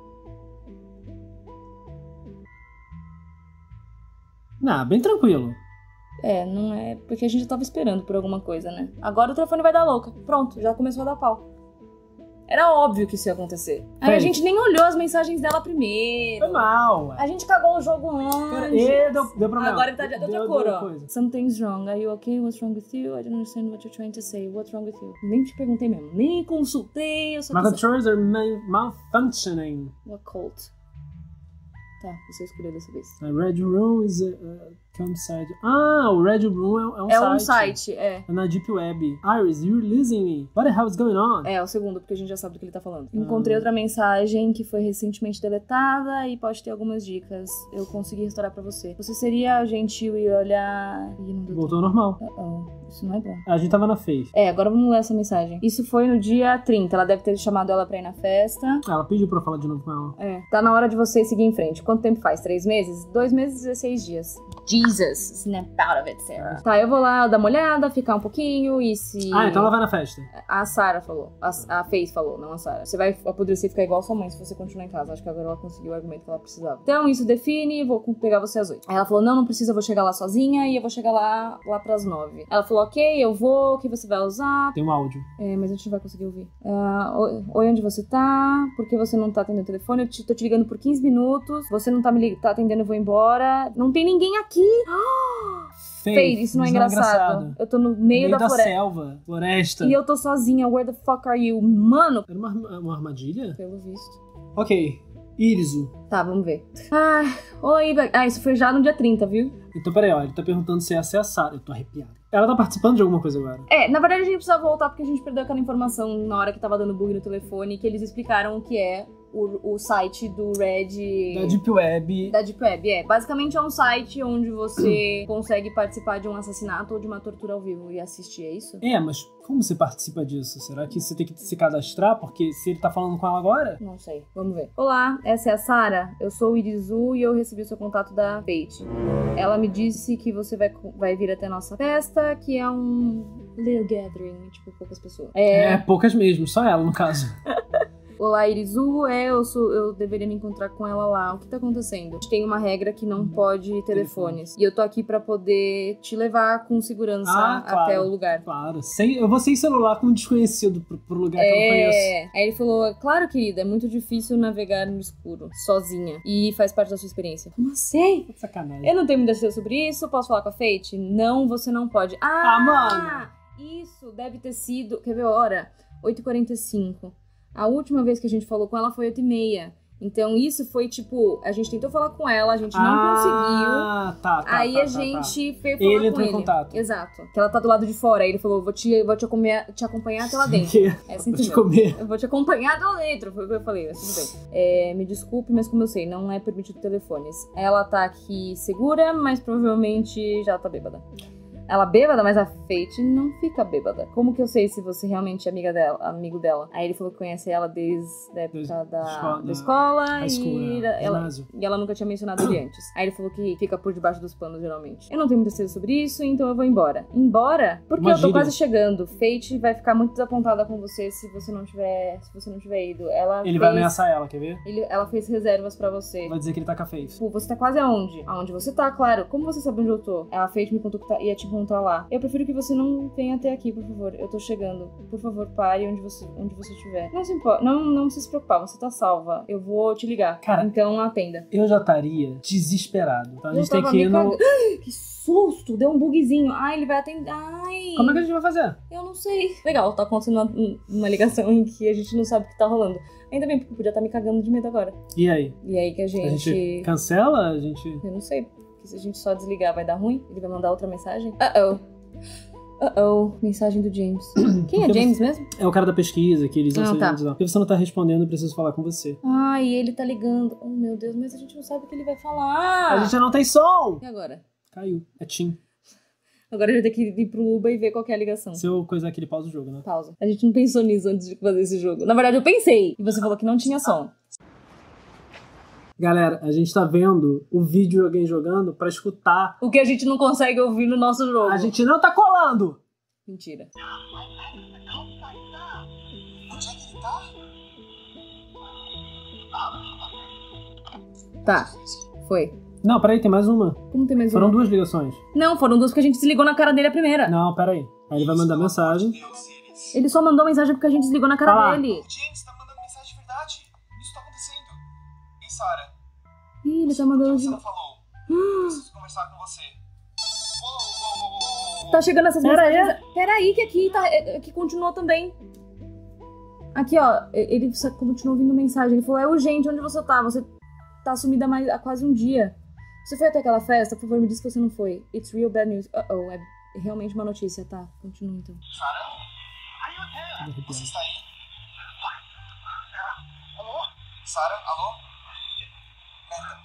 Speaker 2: Não, bem tranquilo.
Speaker 4: É, não é... Porque a gente já tava esperando por alguma coisa, né? Agora o telefone vai dar louca. Pronto, já começou a dar pau. Era óbvio que isso ia acontecer. Aí a
Speaker 2: Fez.
Speaker 4: gente nem olhou as mensagens dela primeiro.
Speaker 2: Foi mal, ué.
Speaker 4: A gente cagou o jogo
Speaker 2: Pera,
Speaker 4: antes.
Speaker 2: e deu, deu problema.
Speaker 4: Agora ele tá de outra
Speaker 2: Deu-
Speaker 4: cor,
Speaker 2: deu
Speaker 4: ó.
Speaker 2: coisa.
Speaker 4: Something's wrong. Are you okay? What's wrong with you? I don't understand what you're trying to say. What's wrong with you? Nem te perguntei mesmo. Nem consultei. Eu só
Speaker 2: My
Speaker 4: quis...
Speaker 2: controls are mal- malfunctioning.
Speaker 4: What cult? Tá, você escolheu dessa vez.
Speaker 2: A Red Room is a, a campsite. Ah, o Red Room é, é um
Speaker 4: É
Speaker 2: site.
Speaker 4: um site, é.
Speaker 2: É na Deep Web. Iris, you're losing me. What the hell is going on?
Speaker 4: É, o segundo, porque a gente já sabe do que ele tá falando. Encontrei outra mensagem que foi recentemente deletada e pode ter algumas dicas. Eu consegui restaurar pra você. Você seria gentil e olhar... Ih, não deu
Speaker 2: Voltou ao normal.
Speaker 4: tempo. Uh-oh. Isso não é bom.
Speaker 2: A gente tava na Face.
Speaker 4: É, agora vamos ler essa mensagem. Isso foi no dia trinta. Ela deve ter chamado ela pra ir na festa.
Speaker 2: Ela pediu pra eu falar de novo com ela.
Speaker 4: É. Tá na hora de você seguir em frente. Quanto tempo faz? Três meses? Dois meses e dezesseis dias. Jesus. Snap out of it, Sarah. Tá, eu vou lá dar uma olhada, ficar um pouquinho e se...
Speaker 2: Ah, então ela vai na festa.
Speaker 4: A Sarah falou. A, a Faith falou, não a Sarah. Você vai apodrecer e ficar igual a sua mãe se você continuar em casa. Acho que agora ela conseguiu o argumento que ela precisava. Então, isso define, vou pegar você às oito. Aí ela falou, não, não precisa, eu vou chegar lá sozinha e eu vou chegar lá, lá pras nove. Ela falou, ok, eu vou, o que você vai usar?
Speaker 2: Tem um áudio.
Speaker 4: É, mas a gente não vai conseguir ouvir. Ah, oi, oi, onde você tá? Por que você não tá atendendo o telefone? Eu te, tô te ligando por quinze minutos. Você não tá me lig- tá atendendo, eu vou embora. Não tem ninguém aqui. Faith, isso não é engraçado. Eu tô no meio,
Speaker 2: Meio
Speaker 4: da,
Speaker 2: da
Speaker 4: floresta.
Speaker 2: selva, floresta.
Speaker 4: E eu tô sozinha. Where the fuck are you? Mano!
Speaker 2: Era uma, arma- uma armadilha?
Speaker 4: Pelo visto.
Speaker 2: Ok. Irisu.
Speaker 4: Tá, vamos ver. Ah, oi. Be- Ah, isso foi já no dia trinta, viu?
Speaker 2: Então, peraí, ó. Ele tá perguntando se essa é a Sarah. Eu tô arrepiado. Ela tá participando de alguma coisa agora.
Speaker 4: É, na verdade a gente precisa voltar porque a gente perdeu aquela informação na hora que tava dando bug no telefone, que eles explicaram o que é o, o site do Red...
Speaker 2: Da Deep Web.
Speaker 4: Da Deep Web, é. Basicamente é um site onde você consegue participar de um assassinato ou de uma tortura ao vivo e assistir, é isso?
Speaker 2: É, mas como você participa disso? Será que você tem que se cadastrar? Porque se ele tá falando com ela agora...
Speaker 4: Não sei, vamos ver. Olá, essa é a Sarah. Eu sou o Irizu e eu recebi o seu contato da Fate. Ela me disse que você vai, vai vir até a nossa festa, que é um little gathering, tipo, poucas pessoas.
Speaker 2: É, é poucas mesmo, só ela, no caso.
Speaker 4: Olá, Irizu, é, eu, sou, eu deveria me encontrar com ela lá. O que tá acontecendo? A gente tem uma regra que não pode telefones. Telefones. E eu tô aqui pra poder te levar com segurança
Speaker 2: ah, claro,
Speaker 4: até o lugar.
Speaker 2: Claro, sem, eu vou sem celular com um desconhecido pro, pro lugar
Speaker 4: é...
Speaker 2: que eu não conheço.
Speaker 4: Aí ele falou, claro, querida, é muito difícil navegar no escuro, sozinha. E faz parte da sua experiência. Como assim?
Speaker 2: Sacanagem.
Speaker 4: Eu não tenho muita certeza sobre isso, posso falar com a Fate? Não, você não pode. Ah,
Speaker 2: ah mano!
Speaker 4: Isso deve ter sido, quer ver a hora? oito e quarenta e cinco. A última vez que a gente falou com ela foi oito e meia. Então isso foi tipo, a gente tentou falar com ela, a gente não
Speaker 2: ah,
Speaker 4: conseguiu.
Speaker 2: Tá, tá,
Speaker 4: aí
Speaker 2: tá,
Speaker 4: a
Speaker 2: tá,
Speaker 4: gente
Speaker 2: tá.
Speaker 4: foi falar
Speaker 2: ele
Speaker 4: com
Speaker 2: entrou
Speaker 4: ele.
Speaker 2: Em contato.
Speaker 4: Exato. Que ela tá do lado de fora. Aí ele falou, vou te, vou te, acompanhar, te acompanhar até lá dentro.
Speaker 2: Que?
Speaker 4: É assim
Speaker 2: vou te comer.
Speaker 4: Eu vou te acompanhar até lá dentro. Foi o que eu falei, mas tudo bem. É, me desculpe, mas como eu sei, não é permitido telefones. Ela tá aqui segura, mas provavelmente já tá bêbada. Ela bêbada, mas a Fate não fica bêbada. Como que eu sei se você realmente é amiga dela, amigo dela? Aí ele falou que conhece ela desde a época
Speaker 2: Des,
Speaker 4: da,
Speaker 2: escola,
Speaker 4: da escola
Speaker 2: high school,
Speaker 4: e,
Speaker 2: né?
Speaker 4: ela, e ela nunca tinha mencionado ele antes. Aí ele falou que fica por debaixo dos panos, geralmente. Eu não tenho muita certeza sobre isso, então eu vou embora. Embora? Porque
Speaker 2: Uma
Speaker 4: eu tô
Speaker 2: gíria.
Speaker 4: quase chegando. Fate vai ficar muito desapontada com você se você não tiver, se você não tiver ido. Ela
Speaker 2: ele
Speaker 4: fez,
Speaker 2: vai ameaçar ela, quer ver?
Speaker 4: Ele, ela fez reservas pra você.
Speaker 2: Vai dizer que ele tá com a Faith.
Speaker 4: Tipo, você tá quase aonde? Aonde você tá, claro. Como você sabe onde eu tô? A Fate me contou que tá, ia te encontrar lá. Eu prefiro que você não venha até aqui, por favor. Eu tô chegando. Por favor, pare onde você, onde você estiver. Não se importa. Não, não se preocupar, você tá salva. Eu vou te ligar.
Speaker 2: Cara,
Speaker 4: então atenda.
Speaker 2: Eu já estaria desesperado. Então a
Speaker 4: Eu
Speaker 2: gente tem
Speaker 4: tava
Speaker 2: que ir
Speaker 4: me
Speaker 2: no...
Speaker 4: cag... Que susto! Deu um bugzinho. Ai, ele vai atender. Ai.
Speaker 2: Como é que a gente vai fazer?
Speaker 4: Eu não sei. Legal, tá acontecendo uma, uma ligação em que a gente não sabe o que tá rolando. Ainda bem, porque eu podia estar me cagando de medo agora.
Speaker 2: E aí?
Speaker 4: E aí que a gente...
Speaker 2: A gente cancela? A gente...
Speaker 4: Eu não sei. Porque se a gente só desligar vai dar ruim? Ele vai mandar outra mensagem? Uh-oh. Uh-oh. Mensagem do James. Quem é
Speaker 2: Porque
Speaker 4: James
Speaker 2: você...
Speaker 4: mesmo?
Speaker 2: É o cara da pesquisa, que eles não
Speaker 4: Ah,
Speaker 2: sei
Speaker 4: tá.
Speaker 2: onde lá. Porque você não tá respondendo, eu preciso falar com você.
Speaker 4: Ai, ele tá ligando. Oh, meu Deus, mas a gente não sabe o que ele vai falar.
Speaker 2: A gente não tem som!
Speaker 4: E agora?
Speaker 2: Caiu. É Tim.
Speaker 4: Agora a gente vai ter que ir pro Uber e ver qual que é a ligação.
Speaker 2: Se eu coisar aqui, ele pausa o jogo, né?
Speaker 4: Pausa. A gente não pensou nisso antes de fazer esse jogo. Na verdade, eu pensei. E você falou que não tinha som.
Speaker 2: Galera, a gente tá vendo o vídeo de alguém jogando pra escutar.
Speaker 4: O que a gente não consegue ouvir no nosso jogo.
Speaker 2: A gente não tá colando!
Speaker 4: Mentira.
Speaker 3: Onde é que ele tá?
Speaker 4: Tá. Foi.
Speaker 2: Não, peraí, tem mais uma.
Speaker 4: Como tem mais
Speaker 2: Foram
Speaker 4: uma?
Speaker 2: duas ligações.
Speaker 4: Não, foram duas porque a gente desligou na cara dele a primeira.
Speaker 2: Não, peraí. Aí ele vai mandar mensagem.
Speaker 4: Ele só mandou mensagem porque a gente desligou na cara
Speaker 2: Tá lá.
Speaker 4: dele.
Speaker 3: O James tá mandando mensagem de verdade. Isso tá acontecendo. Ei, Sarah.
Speaker 4: Ih, ele tá
Speaker 3: Por que
Speaker 4: mandando...
Speaker 3: você não falou? Eu preciso conversar com você. Uou, uou, uou, uou, uou.
Speaker 4: Tá chegando essas
Speaker 2: Pera
Speaker 4: mensagens. Peraí, que aqui tá. Aqui continuou também. Aqui, ó. Ele só continuou ouvindo mensagem. Ele falou: é urgente, onde você tá? Você tá sumida mais, há quase um dia. Você foi até aquela festa? Por favor, me diz que você não foi. It's real bad news. Uh oh, é realmente uma notícia, tá? Continua então.
Speaker 3: Sarah? Are you there? Você está aí? Alô? Sarah, alô? Neta.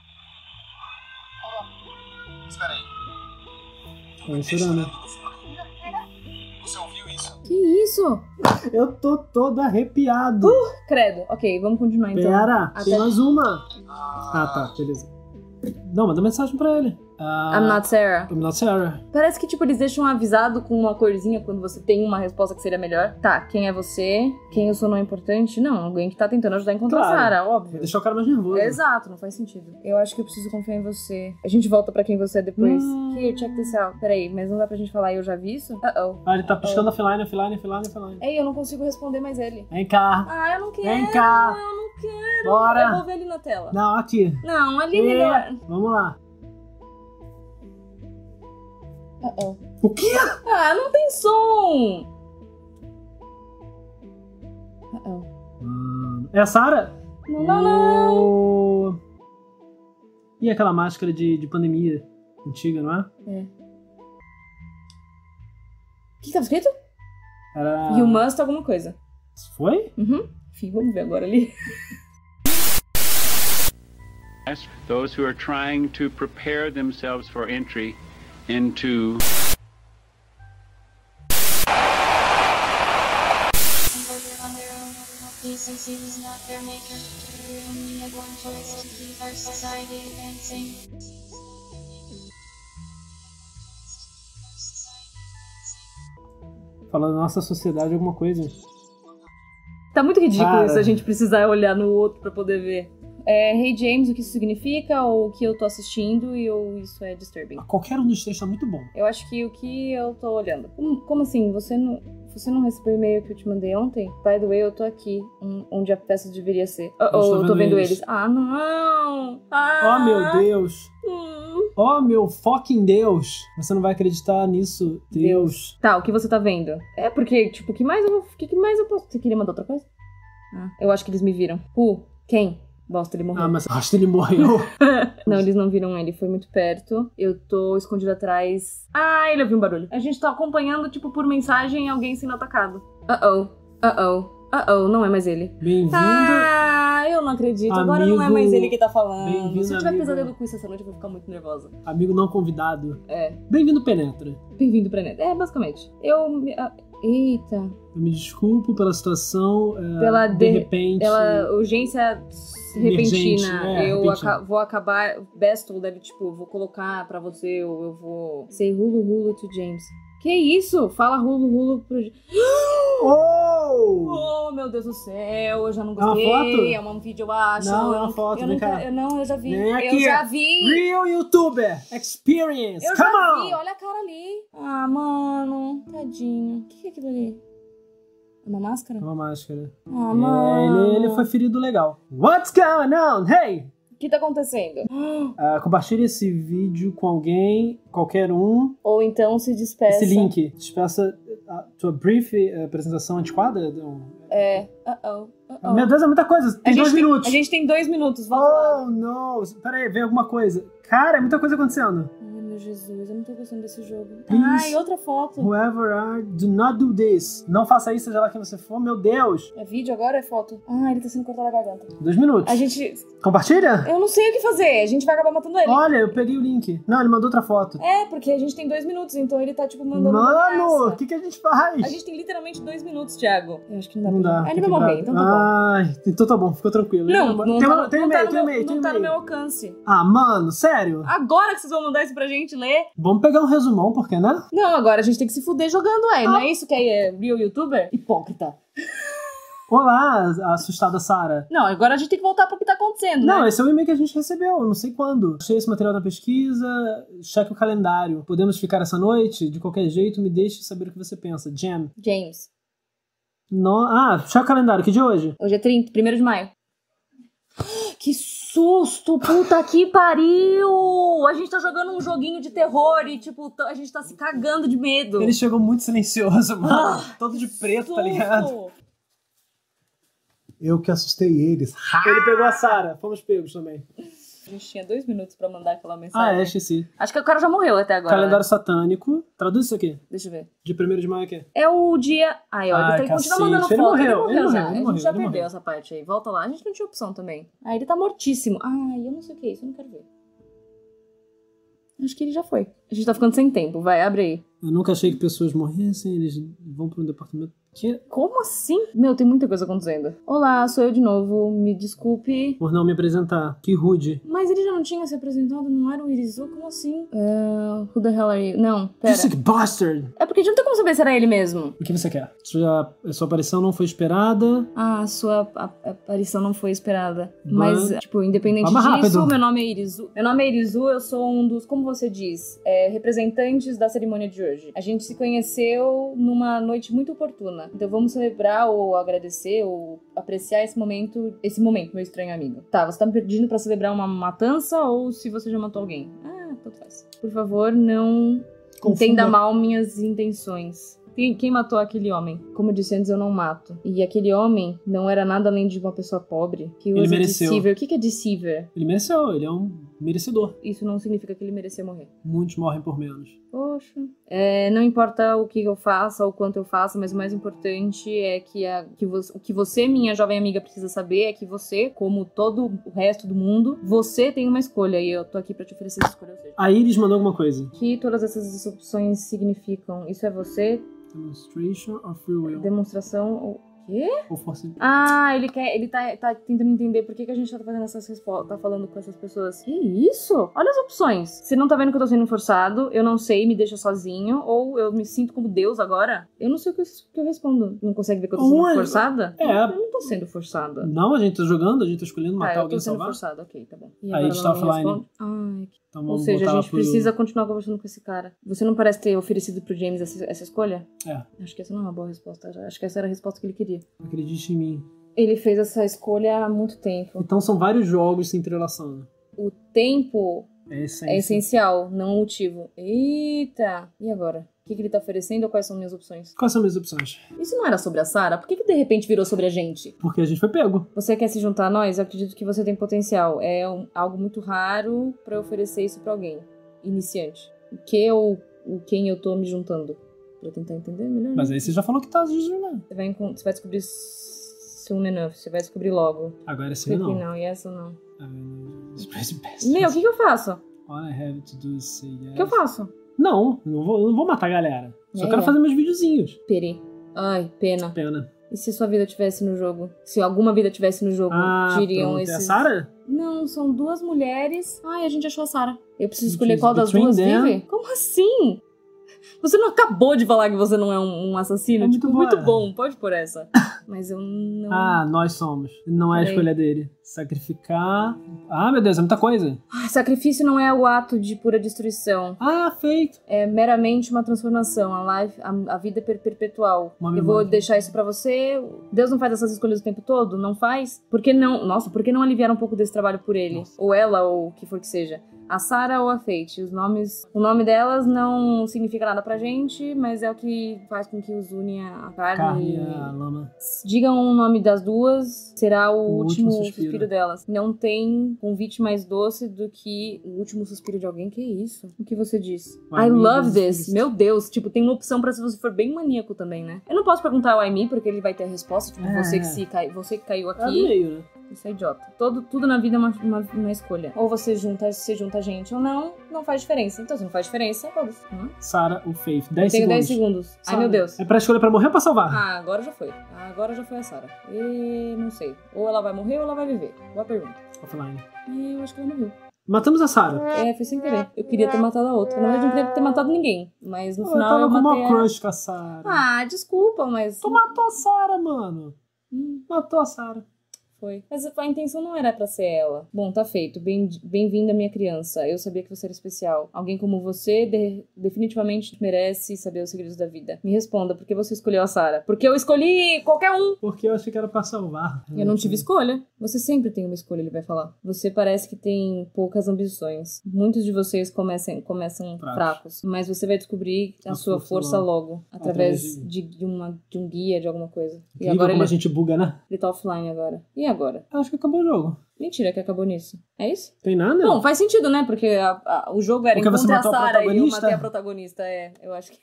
Speaker 3: Alô? Espera aí.
Speaker 2: Tá chorando.
Speaker 3: Você ouviu isso?
Speaker 4: Que isso?
Speaker 2: Eu tô todo arrepiado.
Speaker 4: Credo. Ok, vamos continuar então.
Speaker 2: Pera,
Speaker 4: Até-
Speaker 2: tem mais uma.
Speaker 3: Ah,
Speaker 2: Ah, tá, beleza. Não, manda mensagem pra ele. Ah,
Speaker 4: I'm not Sarah.
Speaker 2: I'm not Sarah.
Speaker 4: Parece que, tipo, eles deixam avisado com uma corzinha quando você tem uma resposta que seria melhor. Tá, quem é você? Quem eu sou não é importante? Não, alguém que tá tentando ajudar a encontrar a
Speaker 2: Claro.
Speaker 4: Sarah,
Speaker 2: Vai
Speaker 4: óbvio.
Speaker 2: deixar o cara mais nervoso.
Speaker 4: Exato, não faz sentido. Eu acho que eu preciso confiar em você. A gente volta pra quem você é depois.
Speaker 2: Hum.
Speaker 4: Here, check this out. Peraí, mas não dá pra gente falar eu já vi isso? Uh-oh.
Speaker 2: Ah, ele tá piscando offline, offline, offline, offline.
Speaker 4: Ei, eu não consigo responder mais ele.
Speaker 2: Vem cá.
Speaker 4: Ah, eu não quero.
Speaker 2: Vem cá.
Speaker 4: Eu não quero.
Speaker 2: Bora.
Speaker 4: Eu vou ver ele na tela.
Speaker 2: Não, aqui.
Speaker 4: Não, ali é
Speaker 2: É.
Speaker 4: melhor.
Speaker 2: Vamos lá.
Speaker 4: Uh-oh.
Speaker 2: O quê?
Speaker 4: Ah, não tem som. Uh-oh.
Speaker 2: Hum, é a Sarah?
Speaker 4: Não, não, não.
Speaker 2: O- E aquela máscara de, de pandemia antiga, não é?
Speaker 4: É. O que que tava escrito?
Speaker 2: Era...
Speaker 4: You must alguma coisa.
Speaker 2: Foi?
Speaker 4: Uhum. Enfim, vamos ver agora ali.
Speaker 5: those who are trying to prepare themselves for entry into
Speaker 2: Falando da nossa sociedade, alguma coisa.
Speaker 4: Tá muito ridículo
Speaker 2: Cara.
Speaker 4: isso, a gente precisar olhar no outro pra poder ver. É, Hey James, o que isso significa, ou o que eu tô assistindo, e ou isso é disturbing?
Speaker 2: Qualquer um dos três tá muito bom.
Speaker 4: Eu acho que o que eu tô olhando. Como, como assim? Você não, você não recebeu o e-mail que eu te mandei ontem? By the way, eu tô aqui, um- onde a peça deveria ser. Oh, oh, eu tô vendo eles. Ah, não! Ah,
Speaker 2: Oh, meu Deus!
Speaker 4: hum.
Speaker 2: Oh, meu fucking Deus! Você não vai acreditar nisso, Deus.
Speaker 4: Tá, o que você tá vendo? É porque, tipo, o que mais eu vou. O que, que mais eu posso. Você queria mandar outra coisa? Ah, eu acho que eles me viram. Who? Quem? Bosta, ele morreu.
Speaker 2: Ah, mas acho que ele morreu.
Speaker 4: Não, eles não viram ele, foi muito perto. Eu tô escondido atrás. Ah, ele ouviu um barulho. A gente tá acompanhando, tipo, por mensagem, alguém sendo atacado. Uh-oh, uh-oh, uh-oh, não é mais ele.
Speaker 2: Bem-vindo.
Speaker 4: Ah, eu não acredito. Agora não é
Speaker 2: Amigo.
Speaker 4: mais ele que tá falando.
Speaker 2: Bem-vindo,
Speaker 4: Se eu tiver
Speaker 2: amigo.
Speaker 4: pesadelo com isso essa noite, eu vou ficar muito nervosa.
Speaker 2: Amigo não convidado.
Speaker 4: É,
Speaker 2: Bem-vindo, Penetra.
Speaker 4: bem-vindo pra net. É, basicamente. Eu... me- ah, eita.
Speaker 2: Eu me desculpo pela situação. é,
Speaker 4: Pela
Speaker 2: de,
Speaker 4: de-
Speaker 2: repente.
Speaker 4: Pela urgência
Speaker 2: Emergente,
Speaker 4: repentina.
Speaker 2: é,
Speaker 4: eu
Speaker 2: repentina.
Speaker 4: aca- vou acabar. Bestel deve, tipo, vou colocar pra você, ou eu vou. Say hulu hulu to James. Que isso? Fala hulu hulu pro.
Speaker 2: Oh!
Speaker 4: Oh, meu Deus do céu, eu já não
Speaker 2: É uma
Speaker 4: gostei.
Speaker 2: foto?
Speaker 4: É um vídeo, eu acho.
Speaker 2: Não, é
Speaker 4: eu
Speaker 2: uma foto,
Speaker 4: eu
Speaker 2: vem
Speaker 4: nunca,
Speaker 2: cá.
Speaker 4: eu não, eu já vi.
Speaker 2: Vem
Speaker 4: Eu
Speaker 2: aqui.
Speaker 4: já vi.
Speaker 2: Real YouTuber Experience.
Speaker 4: Eu
Speaker 2: Come
Speaker 4: já
Speaker 2: on!
Speaker 4: vi, olha a cara ali. Ah, mano, tadinho. O que é aquilo ali? É uma máscara?
Speaker 2: Uma máscara.
Speaker 4: Ah,
Speaker 2: É,
Speaker 4: mano.
Speaker 2: ele, ele foi ferido legal. What's going on? Hey!
Speaker 4: O que tá acontecendo?
Speaker 2: Ah, compartilhe esse vídeo com alguém, qualquer um.
Speaker 4: Ou então se despeça.
Speaker 2: Esse link. Despeça a tua brief eh, apresentação antiquada. Não.
Speaker 4: É. Uh-oh. Uh-oh.
Speaker 2: Meu Deus, é muita coisa. Tem
Speaker 4: a gente
Speaker 2: dois
Speaker 4: tem,
Speaker 2: minutos.
Speaker 4: A gente tem dois minutos, volta lá.
Speaker 2: Oh, não. Pera aí, vem alguma coisa. Cara, é muita coisa acontecendo.
Speaker 4: Ai, meu Jesus, eu não tô gostando desse jogo.
Speaker 2: Please.
Speaker 4: Ai, outra foto.
Speaker 2: Whoever are, do not do this. Não faça isso, seja lá quem você for. Meu Deus.
Speaker 4: É vídeo agora ou é foto? Ah, ele tá sendo cortado a garganta.
Speaker 2: Dois minutos.
Speaker 4: A gente...
Speaker 2: Compartilha?
Speaker 4: Eu não sei o que fazer, a gente vai acabar matando ele.
Speaker 2: Olha, eu peguei o link. Não, ele mandou outra foto.
Speaker 4: É, porque a gente tem dois minutos, então ele tá, tipo, mandando
Speaker 2: Mano,
Speaker 4: ameaça.
Speaker 2: o que, que a gente faz?
Speaker 4: A gente tem literalmente dois minutos, Thiago. Eu acho que não dá
Speaker 2: Não
Speaker 4: pra...
Speaker 2: dá.
Speaker 4: Ah,
Speaker 2: tá
Speaker 4: ele vai morrer,
Speaker 2: quebrado.
Speaker 4: então tá bom.
Speaker 2: Ai, então tá bom, ficou tranquilo.
Speaker 4: Não, não
Speaker 2: tem,
Speaker 4: tá, no-
Speaker 2: tem
Speaker 4: não
Speaker 2: e-mail,
Speaker 4: tá no
Speaker 2: tem
Speaker 4: meu,
Speaker 2: e-mail, tem
Speaker 4: não tá no
Speaker 2: e-mail.
Speaker 4: meu alcance.
Speaker 2: Ah, mano, sério?
Speaker 4: Agora que vocês vão mandar isso pra gente ler?
Speaker 2: Vamos pegar um resumão, por que né?
Speaker 4: Não, agora a gente tem que se fuder jogando, ué. Não é isso que é real youtuber? Hipócrita.
Speaker 2: Olá, a assustada Sara.
Speaker 4: Não, agora a gente tem que voltar pro que tá acontecendo,
Speaker 2: Não,
Speaker 4: né?
Speaker 2: esse é o e-mail que a gente recebeu, não sei quando. Achei esse material na pesquisa, cheque o calendário. Podemos ficar essa noite? De qualquer jeito, me deixe saber o que você pensa. Jam.
Speaker 4: James,
Speaker 2: No... Ah, cheque o calendário, que dia é hoje?
Speaker 4: hoje é trinta, primeiro de maio. Que susto, puta que pariu! A gente tá jogando um joguinho de terror e, tipo, t- a gente tá se cagando de medo.
Speaker 2: Ele chegou muito silencioso, mano.
Speaker 4: Ah,
Speaker 2: Todo de preto,
Speaker 4: Susto.
Speaker 2: tá ligado?
Speaker 6: Eu que assustei eles.
Speaker 2: Ele pegou a Sara, fomos pegos também.
Speaker 4: A gente tinha dois minutos pra mandar aquela
Speaker 2: Ah,
Speaker 4: mensagem.
Speaker 2: é, esqueci.
Speaker 4: Acho que o cara já morreu até agora.
Speaker 2: Calendário
Speaker 4: né?
Speaker 2: satânico. Traduz isso aqui.
Speaker 4: Deixa eu ver.
Speaker 2: De primeiro de maio aqui.
Speaker 4: É o dia. Ai, olha,
Speaker 2: Ai,
Speaker 4: ele continua
Speaker 2: cacete.
Speaker 4: mandando foto.
Speaker 2: Ele morreu,
Speaker 4: ele morreu
Speaker 2: ele
Speaker 4: já.
Speaker 2: morreu, ele
Speaker 4: a gente
Speaker 2: morreu,
Speaker 4: já
Speaker 2: ele
Speaker 4: perdeu
Speaker 2: morreu.
Speaker 4: essa parte aí. Volta lá, a gente não tinha opção também. Ah, ele tá mortíssimo. Ai, eu não sei o que é isso, eu não quero ver. Acho que ele já foi. A gente tá ficando sem tempo, vai, abre aí.
Speaker 2: Eu nunca achei que pessoas morressem, eles vão para um departamento. Que?
Speaker 4: Como assim? Meu, tem muita coisa acontecendo. Olá, sou eu de novo, me desculpe.
Speaker 2: Por não me apresentar. Que rude.
Speaker 4: Mas ele já não tinha se apresentado, não era o Irizu? Como assim? Uh, who the hell are you? Não, pera.
Speaker 2: You sick bastard!
Speaker 4: É porque a gente não tem como saber se era ele mesmo.
Speaker 2: O que você quer? Sua, sua aparição não foi esperada.
Speaker 4: Ah, a sua a- a- aparição não foi esperada.
Speaker 2: But-
Speaker 4: Mas, tipo, independente
Speaker 2: Vamos
Speaker 4: disso,
Speaker 2: rápido.
Speaker 4: meu nome é Irizu. Meu nome é Irizu, eu sou um dos, como você diz, é, representantes da cerimônia de hoje. A gente se conheceu numa noite muito oportuna. Então vamos celebrar ou agradecer ou apreciar esse momento, esse momento, meu estranho amigo. Tá, você tá me pedindo pra celebrar uma matança ou se você já matou alguém? Ah, tanto faz. Por favor, não
Speaker 2: Confunda.
Speaker 4: entenda mal minhas intenções. Quem, quem matou aquele homem? Como eu disse antes, eu não mato. E aquele homem não era nada além de uma pessoa pobre. Que
Speaker 2: Ele
Speaker 4: usa
Speaker 2: mereceu.
Speaker 4: deceiver. O que que é deceiver?
Speaker 2: Ele mereceu, ele é um merecedor.
Speaker 4: Isso não significa que ele merecia morrer.
Speaker 2: Muitos morrem por menos.
Speaker 4: Poxa. É, não importa o que eu faça, ou quanto eu faça, mas o mais importante é que, a, que vo, o que você, minha jovem amiga, precisa saber é que você, como todo o resto do mundo, você tem uma escolha. E eu tô aqui pra te oferecer essa escolha. Ou seja,
Speaker 2: A Iris mandou alguma coisa.
Speaker 4: o que todas essas opções significam? Isso é você?
Speaker 2: Demonstration or free will?
Speaker 4: Demonstração ou... Quê?
Speaker 2: Ou força...
Speaker 4: Ah, ele quer. Ele tá, tá tentando entender por que, que a gente tá fazendo essas respostas. Tá falando com essas pessoas. Que isso? Olha as opções. Você não tá vendo que eu tô sendo forçado, eu não sei, me deixa sozinho, ou eu me sinto como Deus agora? Eu não sei o que eu, que eu respondo. Não consegue ver que eu tô sendo
Speaker 2: Ué,
Speaker 4: forçada?
Speaker 2: é.
Speaker 4: Eu não tô sendo forçada.
Speaker 2: Não, a gente tá jogando, a gente tá escolhendo matar
Speaker 4: Ah, eu
Speaker 2: alguém
Speaker 4: tô
Speaker 2: e
Speaker 4: sendo
Speaker 2: salvar.
Speaker 4: forçada, ok, tá bom. E
Speaker 2: Aí
Speaker 4: agora
Speaker 2: está
Speaker 4: ela não me
Speaker 2: offline.
Speaker 4: responde? Ai, que...
Speaker 2: Então
Speaker 4: Ou
Speaker 2: vamos
Speaker 4: seja, a
Speaker 2: voltar
Speaker 4: gente
Speaker 2: pro...
Speaker 4: precisa continuar conversando com esse cara. Você não parece ter oferecido pro James essa, essa escolha?
Speaker 2: É,
Speaker 4: Acho que essa não é uma boa resposta. Acho que essa era a resposta que ele queria.
Speaker 2: acredite em mim.
Speaker 4: Ele fez essa escolha há muito tempo.
Speaker 2: Então são vários jogos se entrelaçando.
Speaker 4: O tempo
Speaker 2: É essência.
Speaker 4: é essencial, não o motivo. Eita! E agora? O que, que ele tá oferecendo ou quais são minhas opções?
Speaker 2: Quais são as minhas opções?
Speaker 4: Isso não era sobre a Sarah? Por que, que de repente virou sobre a gente?
Speaker 2: Porque a gente foi pego.
Speaker 4: Você quer se juntar a nós? Eu acredito que você tem potencial. É um- algo muito raro pra eu oferecer isso pra alguém. Iniciante. O que ou o quem eu tô me juntando? Pra tentar entender melhor.
Speaker 2: Mas aí você já falou que tá junto.
Speaker 4: Você vai, encon- você vai descobrir soon enough. Você vai descobrir logo.
Speaker 2: Agora sim
Speaker 4: Clique
Speaker 2: ou não?
Speaker 4: não, yes ou não.
Speaker 2: Ah, express best.
Speaker 4: Meu, o que, que eu faço?
Speaker 2: All I have to do is say yes.
Speaker 4: O que eu faço?
Speaker 2: Não, eu não vou, eu não vou matar a galera. Só
Speaker 4: É,
Speaker 2: quero
Speaker 4: é.
Speaker 2: fazer meus videozinhos.
Speaker 4: Peri. Ai, pena.
Speaker 2: Pena.
Speaker 4: E se sua vida tivesse no jogo? Se alguma vida tivesse no jogo,
Speaker 2: Ah,
Speaker 4: diriam
Speaker 2: pronto. É a
Speaker 4: esses...
Speaker 2: Sarah?
Speaker 4: Não, são duas mulheres. Ai, a gente achou a Sarah. Eu preciso
Speaker 2: Which
Speaker 4: escolher
Speaker 2: is
Speaker 4: qual das
Speaker 2: between
Speaker 4: duas
Speaker 2: them.
Speaker 4: vive? Como assim? Você não acabou de falar que você não é um, um assassino?
Speaker 2: É muito
Speaker 4: tipo,
Speaker 2: boa.
Speaker 4: muito bom. Pode por essa. Mas eu não...
Speaker 2: Ah, nós somos. Não é a
Speaker 4: Peraí.
Speaker 2: escolha dele. Sacrificar. Ah, meu Deus, é muita coisa.
Speaker 4: Ai, sacrifício não é o ato de pura destruição.
Speaker 2: Ah, feito.
Speaker 4: É meramente uma transformação. A, life, a, a vida é per- perpetual.
Speaker 2: Uma
Speaker 4: Eu vou
Speaker 2: memória.
Speaker 4: deixar isso pra você. Deus não faz essas escolhas o tempo todo? Não faz? Por que não? Nossa, por que não aliviar um pouco desse trabalho por ele?
Speaker 2: Nossa.
Speaker 4: Ou ela, ou o que for que seja. A Sarah ou a Fate. Os nomes... O nome delas não significa nada pra gente, mas é o que faz com que os une a carne.
Speaker 2: Carne, a lama.
Speaker 4: Digam o nome das duas, será o,
Speaker 2: O
Speaker 4: último,
Speaker 2: último
Speaker 4: suspiro.
Speaker 2: suspiro.
Speaker 4: delas. Não tem convite mais doce do que o último suspiro de alguém. Que isso? O que você diz?
Speaker 2: Why
Speaker 4: I
Speaker 2: me
Speaker 4: love
Speaker 2: does
Speaker 4: this.
Speaker 2: this?
Speaker 4: Meu Deus. Tipo, tem uma opção pra se você for bem maníaco também, né? Eu não posso perguntar o I me, porque ele vai ter a resposta. Tipo,
Speaker 2: É.
Speaker 4: você, que se cai, você que caiu
Speaker 2: É do
Speaker 4: aqui.
Speaker 2: meio, né?
Speaker 4: Isso é idiota. Todo, tudo na vida é uma, uma, uma escolha. Ou você junta, se junta a gente ou não, não faz diferença. Então, se não faz diferença, foda-se. Hum?
Speaker 2: Sarah ou Faith. dez
Speaker 4: Tenho
Speaker 2: segundos.
Speaker 4: dez segundos. Ai,
Speaker 2: Sarah.
Speaker 4: meu Deus.
Speaker 2: É pra escolher pra morrer ou pra salvar?
Speaker 4: Ah, agora já foi. Ah, agora já foi a Sarah. E não sei. Ou ela vai morrer ou ela vai viver. Boa pergunta.
Speaker 2: Offline.
Speaker 4: E eu acho que ela morreu.
Speaker 2: Matamos a Sarah.
Speaker 4: É, foi sem querer. Eu queria ter matado a outra. Na verdade, eu não queria ter matado ninguém. Mas no
Speaker 2: Eu
Speaker 4: final
Speaker 2: tava
Speaker 4: eu
Speaker 2: com
Speaker 4: matei
Speaker 2: uma
Speaker 4: a...
Speaker 2: crush com a Sarah.
Speaker 4: Ah, desculpa, mas...
Speaker 2: Tu matou a Sarah, mano.
Speaker 4: Hum,
Speaker 2: Matou a Sarah.
Speaker 4: foi. Mas a intenção não era pra ser ela. Bom, tá feito. Bem- Bem-vinda, minha criança. Eu sabia que você era especial. Alguém como você de- definitivamente merece saber os segredos da vida. Me responda, por que você escolheu a Sarah? Porque eu escolhi qualquer um.
Speaker 2: Porque eu achei que era pra salvar.
Speaker 4: Eu não tive escolha. Você sempre tem uma escolha, ele vai falar. Você parece que tem poucas ambições. Muitos de vocês começam, começam
Speaker 2: Fracos.
Speaker 4: fracos. Mas você vai descobrir a,
Speaker 2: A
Speaker 4: sua
Speaker 2: força
Speaker 4: força
Speaker 2: logo.
Speaker 4: logo. Através
Speaker 2: Através
Speaker 4: de, de, uma, de um guia, de alguma coisa. E
Speaker 2: Incrível
Speaker 4: agora
Speaker 2: como
Speaker 4: ele,
Speaker 2: a gente buga, né?
Speaker 4: ele tá offline agora. E agora?
Speaker 2: Eu acho que acabou o jogo.
Speaker 4: Mentira que acabou nisso. É isso?
Speaker 2: Tem nada?
Speaker 4: Bom, faz sentido, né? Porque a- a- o jogo era
Speaker 2: Porque você
Speaker 4: encontre a
Speaker 2: matou a
Speaker 4: Sarah e eu
Speaker 2: protagonista?
Speaker 4: matei a protagonista. É, eu acho que...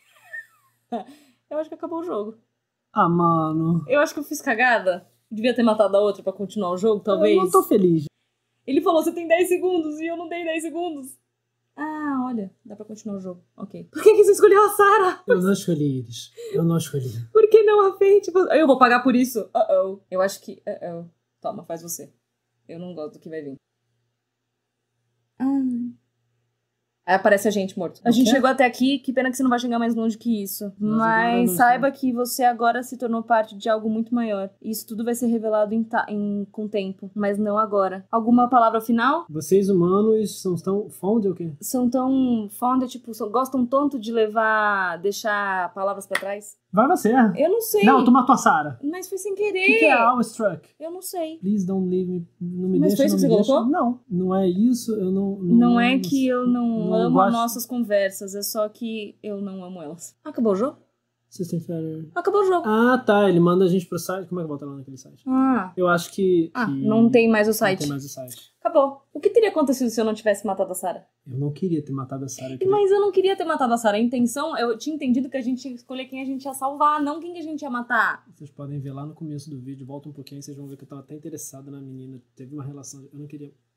Speaker 4: eu acho que acabou o jogo.
Speaker 2: Ah, mano.
Speaker 4: Eu acho que eu fiz cagada. Devia ter matado a outra pra continuar o jogo, talvez.
Speaker 2: Eu não tô feliz.
Speaker 4: Ele falou, você tem dez segundos, e eu não dei dez segundos. Ah, olha, dá pra continuar o jogo. Ok. Por que, que você escolheu a Sarah?
Speaker 2: Eu não escolhi eles. Eu não escolhi.
Speaker 4: Por que não a Fate? Eu vou pagar por isso. Uh-oh. Eu acho que... Uh-oh. Toma, faz você. Eu não gosto do que vai vir. Ah. Aí aparece a gente morto. A
Speaker 2: O
Speaker 4: gente
Speaker 2: quê?
Speaker 4: chegou até aqui, que pena que você não vai chegar mais longe que isso.
Speaker 2: Mas agora
Speaker 4: Mas
Speaker 2: não
Speaker 4: saiba que você agora se tornou parte de algo muito maior. Isso tudo vai ser revelado em ta- em- com o tempo, mas não agora. Alguma palavra final?
Speaker 2: Vocês humanos são tão fond ou quê?
Speaker 4: São tão fond, tipo, são- gostam tanto de levar, deixar palavras pra trás?
Speaker 2: Vai você.
Speaker 4: Eu não sei.
Speaker 2: Não, tu matou a Sarah.
Speaker 4: Mas foi sem
Speaker 2: O
Speaker 4: querer.
Speaker 2: que, que é awestruck?
Speaker 4: Eu não sei.
Speaker 2: Please don't leave me. Não me
Speaker 4: Mas
Speaker 2: deixa,
Speaker 4: foi isso
Speaker 2: não
Speaker 4: que
Speaker 2: me
Speaker 4: você
Speaker 2: deixa.
Speaker 4: colocou?
Speaker 2: Não, não é isso. Eu não...
Speaker 4: Não é que eu não,
Speaker 2: não
Speaker 4: amo
Speaker 2: gosto-
Speaker 4: as nossas conversas, é só que eu não amo elas. Acabou o jogo?
Speaker 2: System Failure.
Speaker 4: Acabou o jogo.
Speaker 2: Ah, tá. Ele manda a gente pro site. Como é que volta lá naquele site?
Speaker 4: Ah,
Speaker 2: Eu acho que...
Speaker 4: ah
Speaker 2: que
Speaker 4: não tem mais o
Speaker 2: Não
Speaker 4: site.
Speaker 2: tem mais o site.
Speaker 4: Acabou. O que teria acontecido se eu não tivesse matado a Sarah?
Speaker 2: Eu não queria ter matado a Sarah. Eu queria...
Speaker 4: Mas eu não queria ter matado a Sarah. A intenção, eu tinha entendido que a gente ia escolher quem a gente ia salvar, não quem que a gente ia matar.
Speaker 2: Vocês podem ver lá no começo do vídeo, volta um pouquinho, vocês vão ver que eu tava até interessado na menina. Teve uma relação... Eu não queria